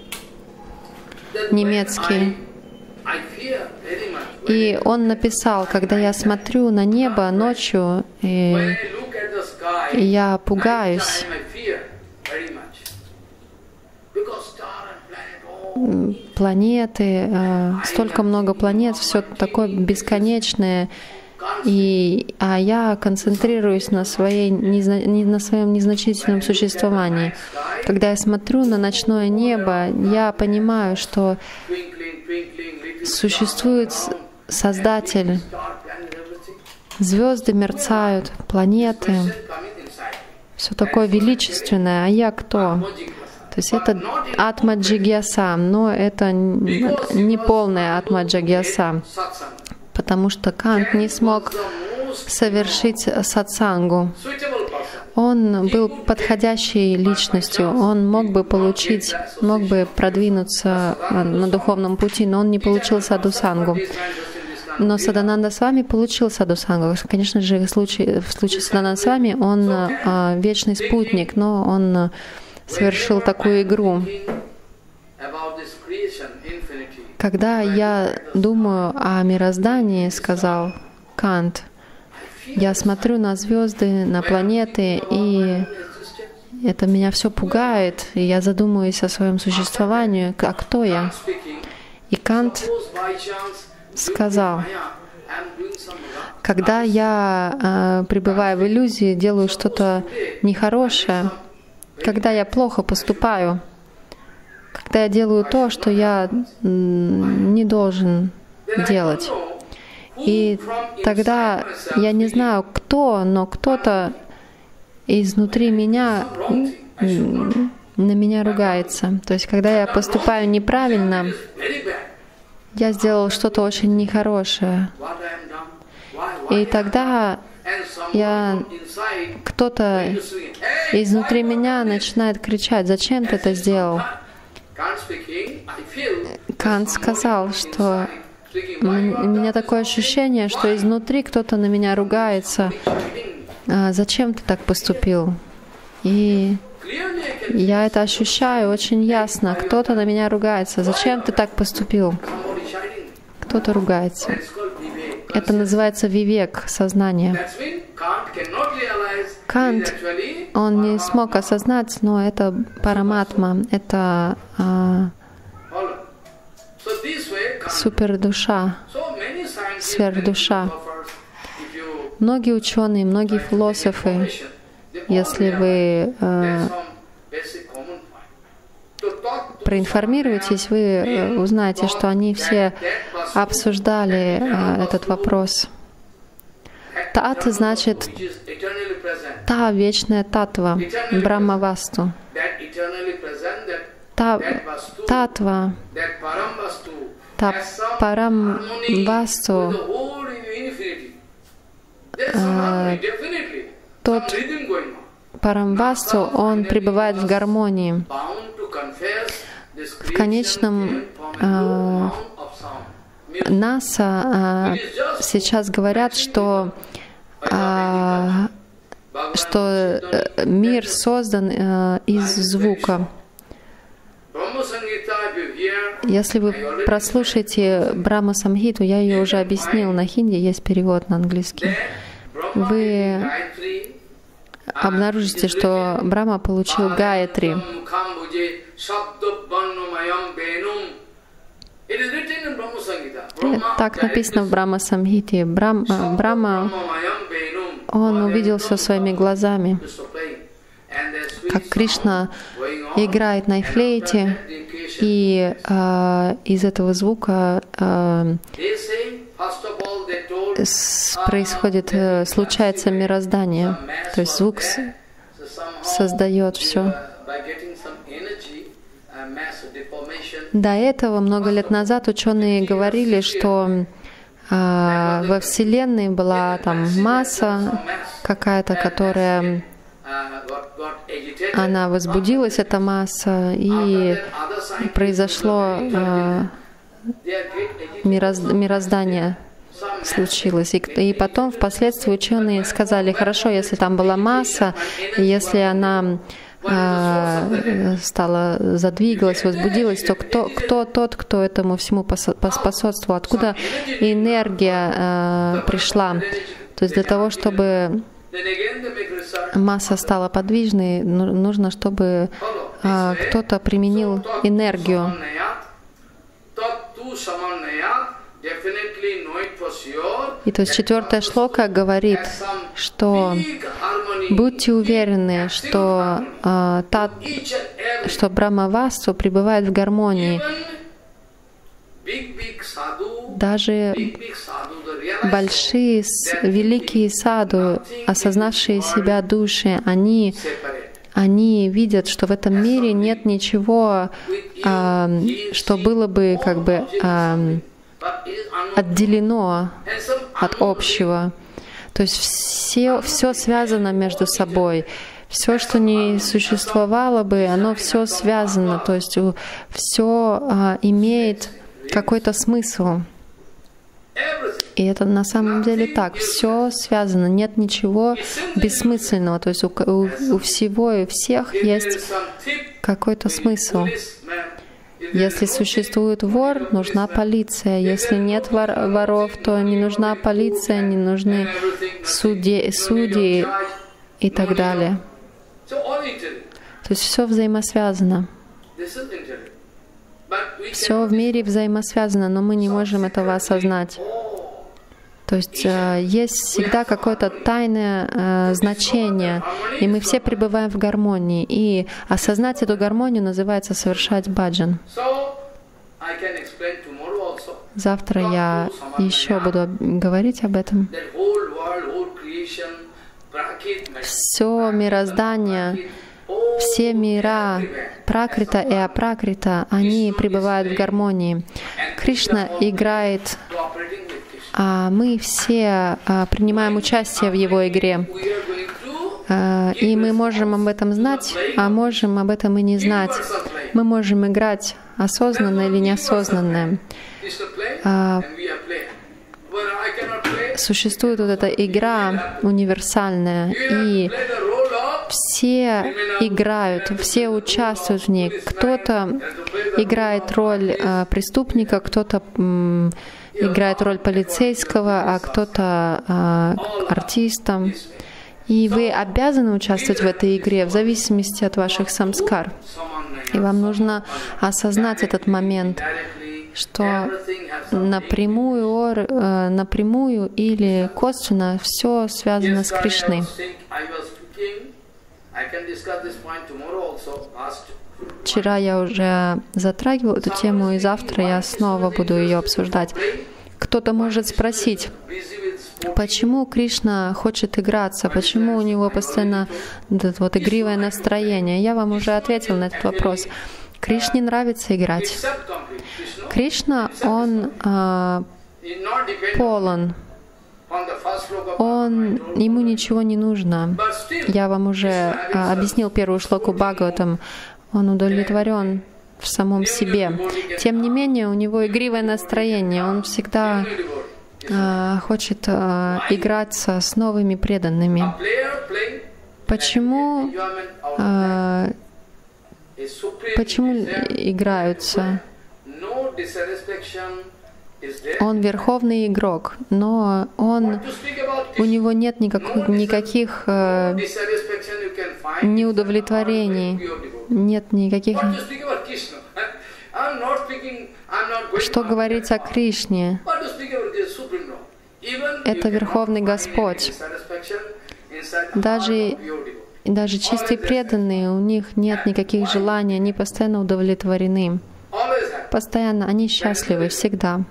S2: немецкий. И он написал: когда я смотрю на небо ночью, я пугаюсь. Планеты, столько много планет, все такое бесконечное, а я концентрируюсь на своем незначительном существовании. Когда я смотрю на ночное небо, я понимаю, что существует Создатель. Звезды мерцают, планеты, все такое величественное, а я кто? То есть это атма-джигьяса, но это не полная атма-джигьяса, потому что Кант не смог совершить сатсангу. Он был подходящей личностью, он мог бы продвинуться на духовном пути, но он не получил садхусангу. Но Садананда Свами получил садхусангу. Конечно же, в случае Садананда Свами он вечный спутник, но он совершил такую игру. Когда я думаю о мироздании, сказал Кант, я смотрю на звезды, на планеты, и это меня все пугает, и я задумываюсь о своем существовании, а кто я? И Кант сказал: когда я, пребывая в иллюзии, делаю что-то нехорошее, когда я плохо поступаю, когда я делаю то, что я не должен делать. И тогда я не знаю, кто, но кто-то изнутри меня на меня ругается. То есть, когда я поступаю неправильно, я сделал что-то очень нехорошее. И тогда кто-то изнутри меня начинает кричать: «Зачем ты это сделал?» Кант сказал, что у меня такое ощущение, что изнутри кто-то на меня ругается. «Зачем ты так поступил?» И я это ощущаю очень ясно. Кто-то на меня ругается. «Зачем ты так поступил?» Кто-то ругается. Это называется вивек, сознание. Кант, он не смог осознать, но это параматма, это супердуша, сверхдуша. Многие ученые, многие философы, если вы проинформируетесь, вы узнаете, что они все обсуждали этот вопрос. Тат значит та вечная татва, Брахмавасту. Татва, та Парамвасту, тот Парамвасту, он пребывает в гармонии. В конечном НАСА сейчас говорят, что мир создан из звука. Если вы прослушаете Брахма Самхиту, я ее уже объяснил на хинди, есть перевод на английский, вы обнаружите, что Брахма получил Гаятри. Так написано в Брахма Самхите. Брахма, он увидел все своими глазами, как Кришна играет на флейте, и из этого звука случается мироздание. То есть звук создает все. До этого, много лет назад, ученые говорили, что во Вселенной была там масса какая-то, которая она возбудилась, эта масса, и произошло мироздание случилось. И потом впоследствии ученые сказали, хорошо, если там была масса, если она задвигалась, возбудилась, то кто тот, кто этому всему поспособствовал? Откуда энергия пришла? То есть для того, чтобы масса стала подвижной, нужно, чтобы кто-то применил энергию. И то есть 4-я шлока говорит, что будьте уверены, что Брахмавасту пребывает в гармонии. Даже большие, великие саду, осознавшие себя души, они видят, что в этом мире нет ничего, что было бы как бы отделено от общего. То есть все связано между собой. Все, что не существовало бы, оно все связано. То есть все имеет какой-то смысл. И это на самом деле так. Все связано. Нет ничего бессмысленного. То есть у всего и всех есть какой-то смысл. Если существует вор, нужна полиция. Если нет воров, то не нужна полиция, не нужны судьи и так далее. То есть все взаимосвязано. Все в мире взаимосвязано, но мы не можем этого осознать. То есть есть всегда какое-то тайное значение, и мы все пребываем в гармонии. И осознать эту гармонию называется совершать баджан. Завтра я еще буду говорить об этом. Все мироздание, все мира, пракрита и апракрита, они пребывают в гармонии. Кришна играет, а мы все принимаем участие в Его игре. И мы можем об этом знать, а можем об этом и не знать. Мы можем играть осознанно или неосознанно. Существует вот эта игра универсальная, и все играют, все участвуют в ней. Кто-то играет роль преступника, кто-то играет роль полицейского, а кто-то артиста. И вы обязаны участвовать в этой игре в зависимости от ваших самскар. И вам нужно осознать этот момент, что напрямую или косвенно все связано с Кришной. Вчера я уже затрагивала эту тему, и завтра я снова буду ее обсуждать. Кто-то может спросить, почему Кришна хочет играться, почему у него постоянно это вот игривое настроение. Я вам уже ответила на этот вопрос. Кришне нравится играть. Кришна, он полон. Ему ничего не нужно. Я вам уже объяснил первую шлоку Бхагаватам. Он удовлетворен в самом себе. Тем не менее, у него игривое настроение. Он всегда хочет играться с новыми преданными. Почему играются? Он верховный игрок, но у него нет никаких неудовлетворений, нет никаких... Что говорить о Кришне? Это Верховный Господь. Даже чистые преданные, у них нет никаких желаний, они постоянно удовлетворены. Постоянно, они счастливы всегда.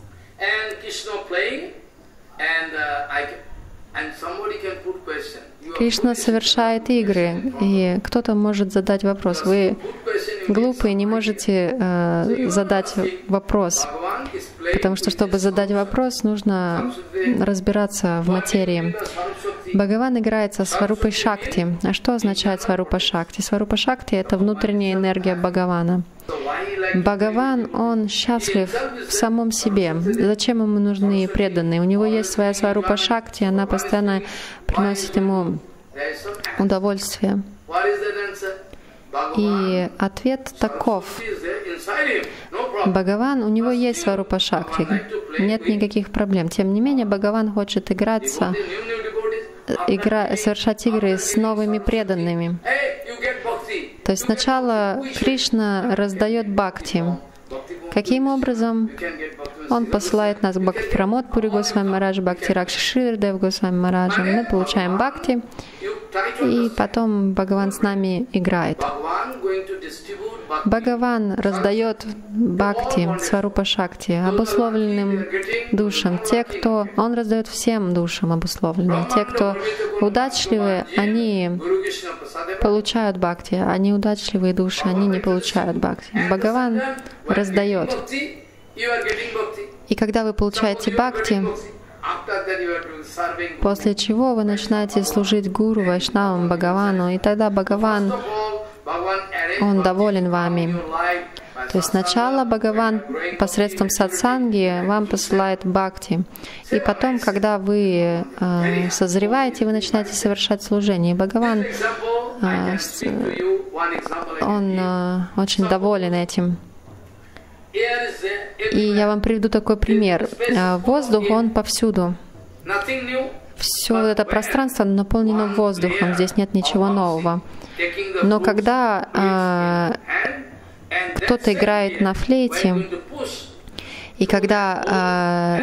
S2: Кришна совершает игры, и кто-то может задать вопрос. Вы глупые, не можете задать вопрос. потому что, чтобы задать вопрос, нужно разбираться в материи. Бхагаван играет со Сварупой Шакти. А что означает Сварупа Шакти? Сварупа Шакти — это внутренняя энергия Бхагавана. Бхагаван, он счастлив в самом себе. Зачем ему нужны преданные? У него есть своя Сварупа Шакти, она постоянно приносит ему удовольствие. И ответ таков. Бхагаван, у него есть Сварупа Шакти, нет никаких проблем. Тем не менее, Бхагаван хочет совершать игры с новыми преданными. То есть сначала Кришна раздает бхакти. Каким образом? Он посылает нас к Бхактипрамод Пури Госвами Мараджу, Бхакти Ракши Шридев Госвами Мараджу. Мы получаем бхакти, и потом Бхагаван с нами играет. Бхагаван раздает бхакти, Сварупа Шакти, обусловленным душам. Он раздает всем душам обусловленным. Те, кто удачливые, они получают бхакти, а неудачливые души, они не получают бхакти. Бхагаван раздает. И когда вы получаете бхакти, после чего вы начинаете служить гуру, вайшнавам, Бхагавану, и тогда Бхагаван, он доволен вами. То есть сначала Бхагаван посредством сатсанги вам посылает бхакти. И потом, когда вы созреваете, вы начинаете совершать служение. И Бхагаван, он очень доволен этим. И я вам приведу такой пример. Воздух, он повсюду. Все это пространство наполнено воздухом, здесь нет ничего нового. Но когда кто-то играет на флейте, и когда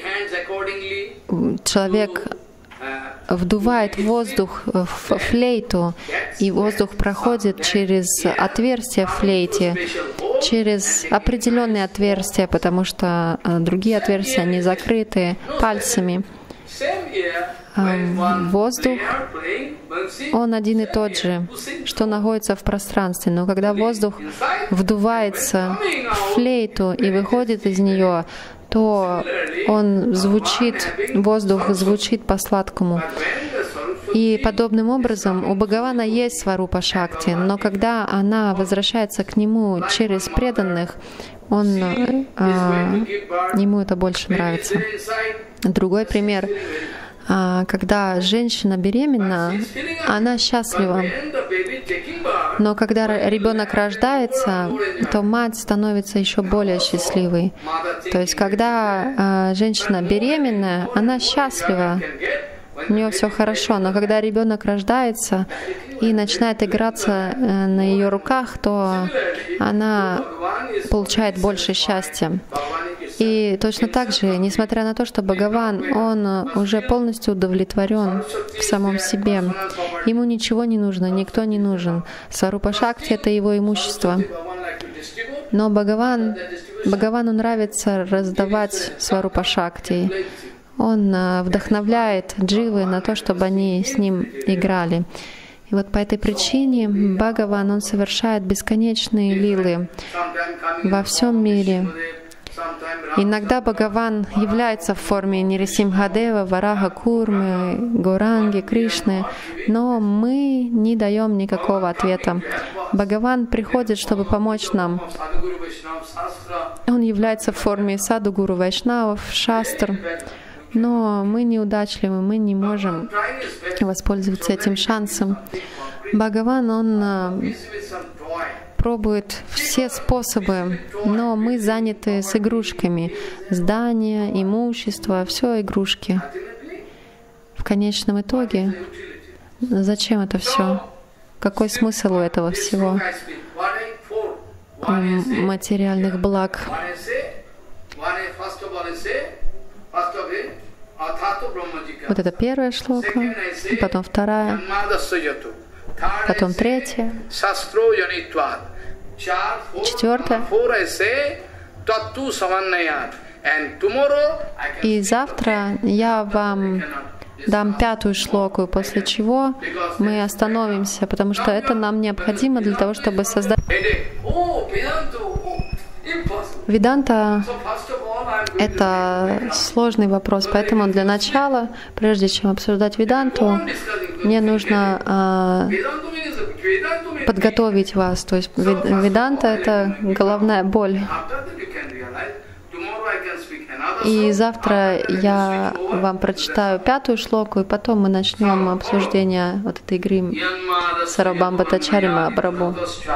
S2: человек вдувает воздух в флейту, и воздух проходит через отверстие в флейте, через определенные отверстия, потому что другие отверстия, они закрыты пальцами. Воздух, он один и тот же, что находится в пространстве. Но когда воздух вдувается в флейту и выходит из нее, то воздух звучит по-сладкому. И подобным образом у Бхагавана есть Сварупа Шакти, но когда она возвращается к нему через преданных, ему это больше нравится. Другой пример. Когда женщина беременна, она счастлива. Но когда ребенок рождается, то мать становится еще более счастливой. То есть когда женщина беременная, она счастлива. У нее все хорошо, но когда ребенок рождается и начинает играться на ее руках, то она получает больше счастья. И точно так же, несмотря на то, что Бхагаван, он уже полностью удовлетворен в самом себе, ему ничего не нужно, никто не нужен. Сварупа Шакти — это его имущество. Но Бхагавану нравится раздавать Сварупа Шакти. Он вдохновляет дживы на то, чтобы они с ним играли. И вот по этой причине Бхагаван, он совершает бесконечные лилы во всем мире. Иногда Бхагаван является в форме Нирисимхадева, Варага Курмы, Гауранги, Кришны, но мы не даем никакого ответа. Бхагаван приходит, чтобы помочь нам. Он является в форме Саду Гуру Вайшнавов, Шастр, но мы неудачливы, мы не можем воспользоваться этим шансом. Бхагаван, он пробует все способы, но мы заняты с игрушками. Здание, имущество, все игрушки. В конечном итоге, зачем это все? Какой смысл у этого всего? Материальных благ. Вот это первая шлока, потом вторая, потом третья, четвертая. И завтра я вам дам пятую шлоку, после чего мы остановимся, потому что это нам необходимо для того, чтобы создать... Веданта Это сложный вопрос, поэтому для начала, прежде чем обсуждать Веданту, мне нужно подготовить вас. То есть Веданта — это головная боль. И завтра я вам прочитаю 5-ю шлоку, и потом мы начнем обсуждение вот этой игры Сарвабхаума Бхаттачарьи Махапрабху.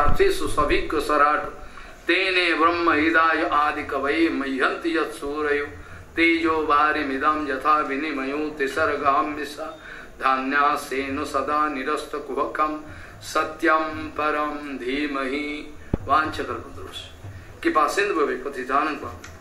S2: Тене брахма идая ади кавай майянти ят сураyu tejo vari midam yatha vinimayu tisargam visa dhanya senu sada nirasta kuhakam satyam param dhimahi vanchakalpatrus. Kipa sindhu bhavi patitanam